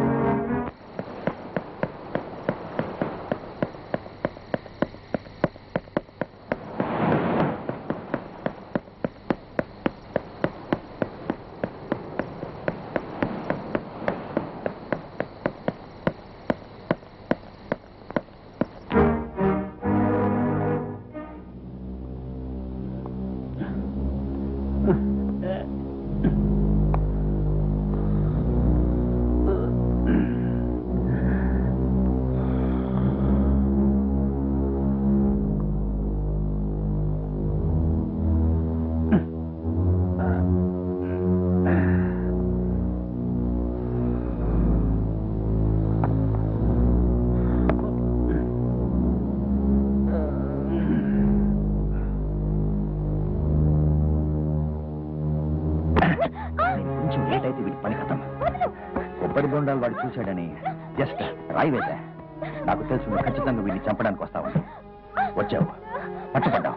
కొబ్బరి బొండాలు వాడు చూశాడని జస్ట్ రాయి వేశా. నాకు తెలుసు నువ్వు ఖచ్చితంగా వీడిని చంపడానికి వస్తావని. వచ్చావు, పట్టుపడ్డావు.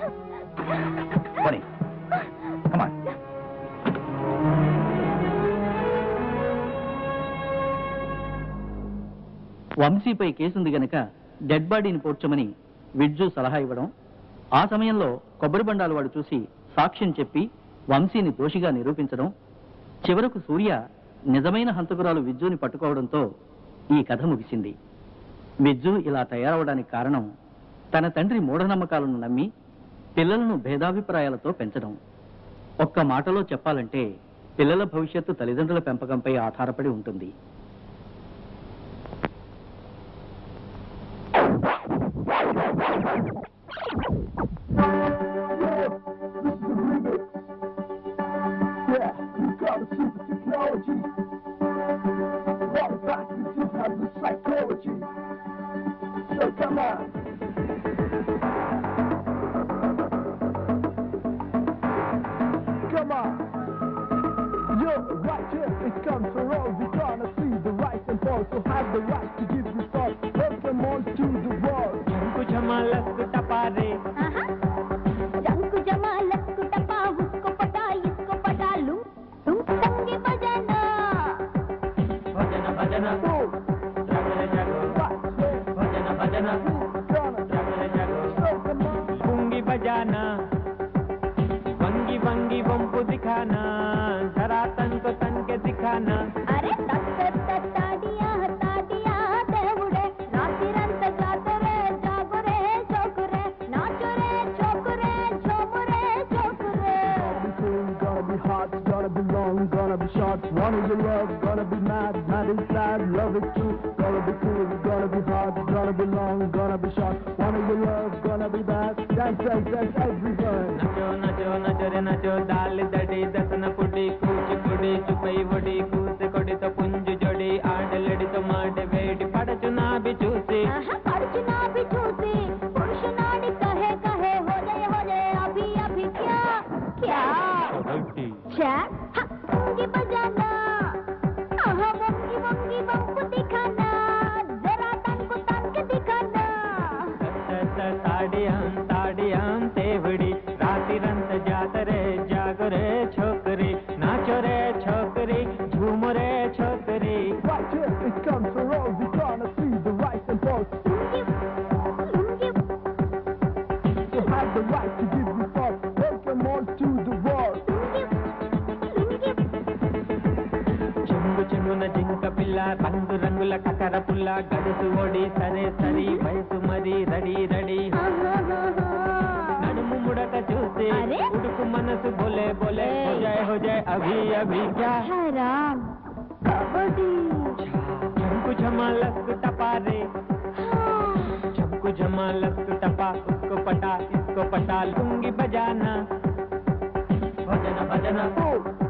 వంశీపై కేసుంది గనక డెడ్ బాడీని పోడ్చమని విజ్జు సలహా ఇవ్వడం, ఆ సమయంలో కొబ్బరి బండాలు వాడు చూసి సాక్ష్యం చెప్పి వంశీని దోషిగా నిరూపించడం, చివరకు సూర్య నిజమైన హంతకురాలు విజ్జుని పట్టుకోవడంతో ఈ కథ ముగిసింది. విజ్జు ఇలా తయారవడానికి కారణం తన తండ్రి మూఢనమ్మకాలను నమ్మి పిల్లలను భేదాభిప్రాయాలతో పెంచడం. ఒక్క మాటలో చెప్పాలంటే పిల్లల భవిష్యత్తు తల్లిదండ్రుల పెంపకంపై ఆధారపడి ఉంటుంది. पुंगी बजाना, वंगी वंगी वंपु दिखाना, जरा तन को तन के दिखाना. अरे ताड़िया ताड़िया देवुड़े रातिरंत जातरे जागरे चोकरे नाचरे चोकरे झोमरे चोकरे. Gonna be hot, gonna be long, gonna be short. One is your love, gonna be mad, mad is sad, love is true. Gonna be cool, gonna be hot, gonna be long, gonna be short. One is your love, gonna be bad, dance, dance, dance, everyone. नचो नचो नचो रे नचो, दाल दड़ी दसन पुड़ी, कूच कुड़ी चुपई वड़ी, कूस कोड़ी तो पुंज जोड़ी, आड़ लड़ी तो माड वेड़ी, पड़चुना भी चूसी. पड़चुना भी चूसी, पुरुष नाड़ी कहे कहे हो जाए हो जाए अभी अभी क्या क्या क्या वंगी बजाना, आहा वंगी वंगी वंपु दिखाना, जरा तन को तन के दिखाना. ताड़ियां ताड़ियां तेवड़ी the right to give result. Welcome all to the world. చెంగు చెంగున జింక పిల్ల రంగు రంగుల కకర పుల్ల గడుసు ఓడి సరే సరి వయసు మరి రడి రడి నడుము ముడక చూసి ఉడుకు మనసు బోలే బోలే హో జాయ్ హో జాయ్ అభి అభి క్యా హరాం కబడ్డీ చంకు झमा लस्क टपा रे चमकू झमा लस्क टपा उसको पटा इसको पटा लूंगी बजाना भजना भजना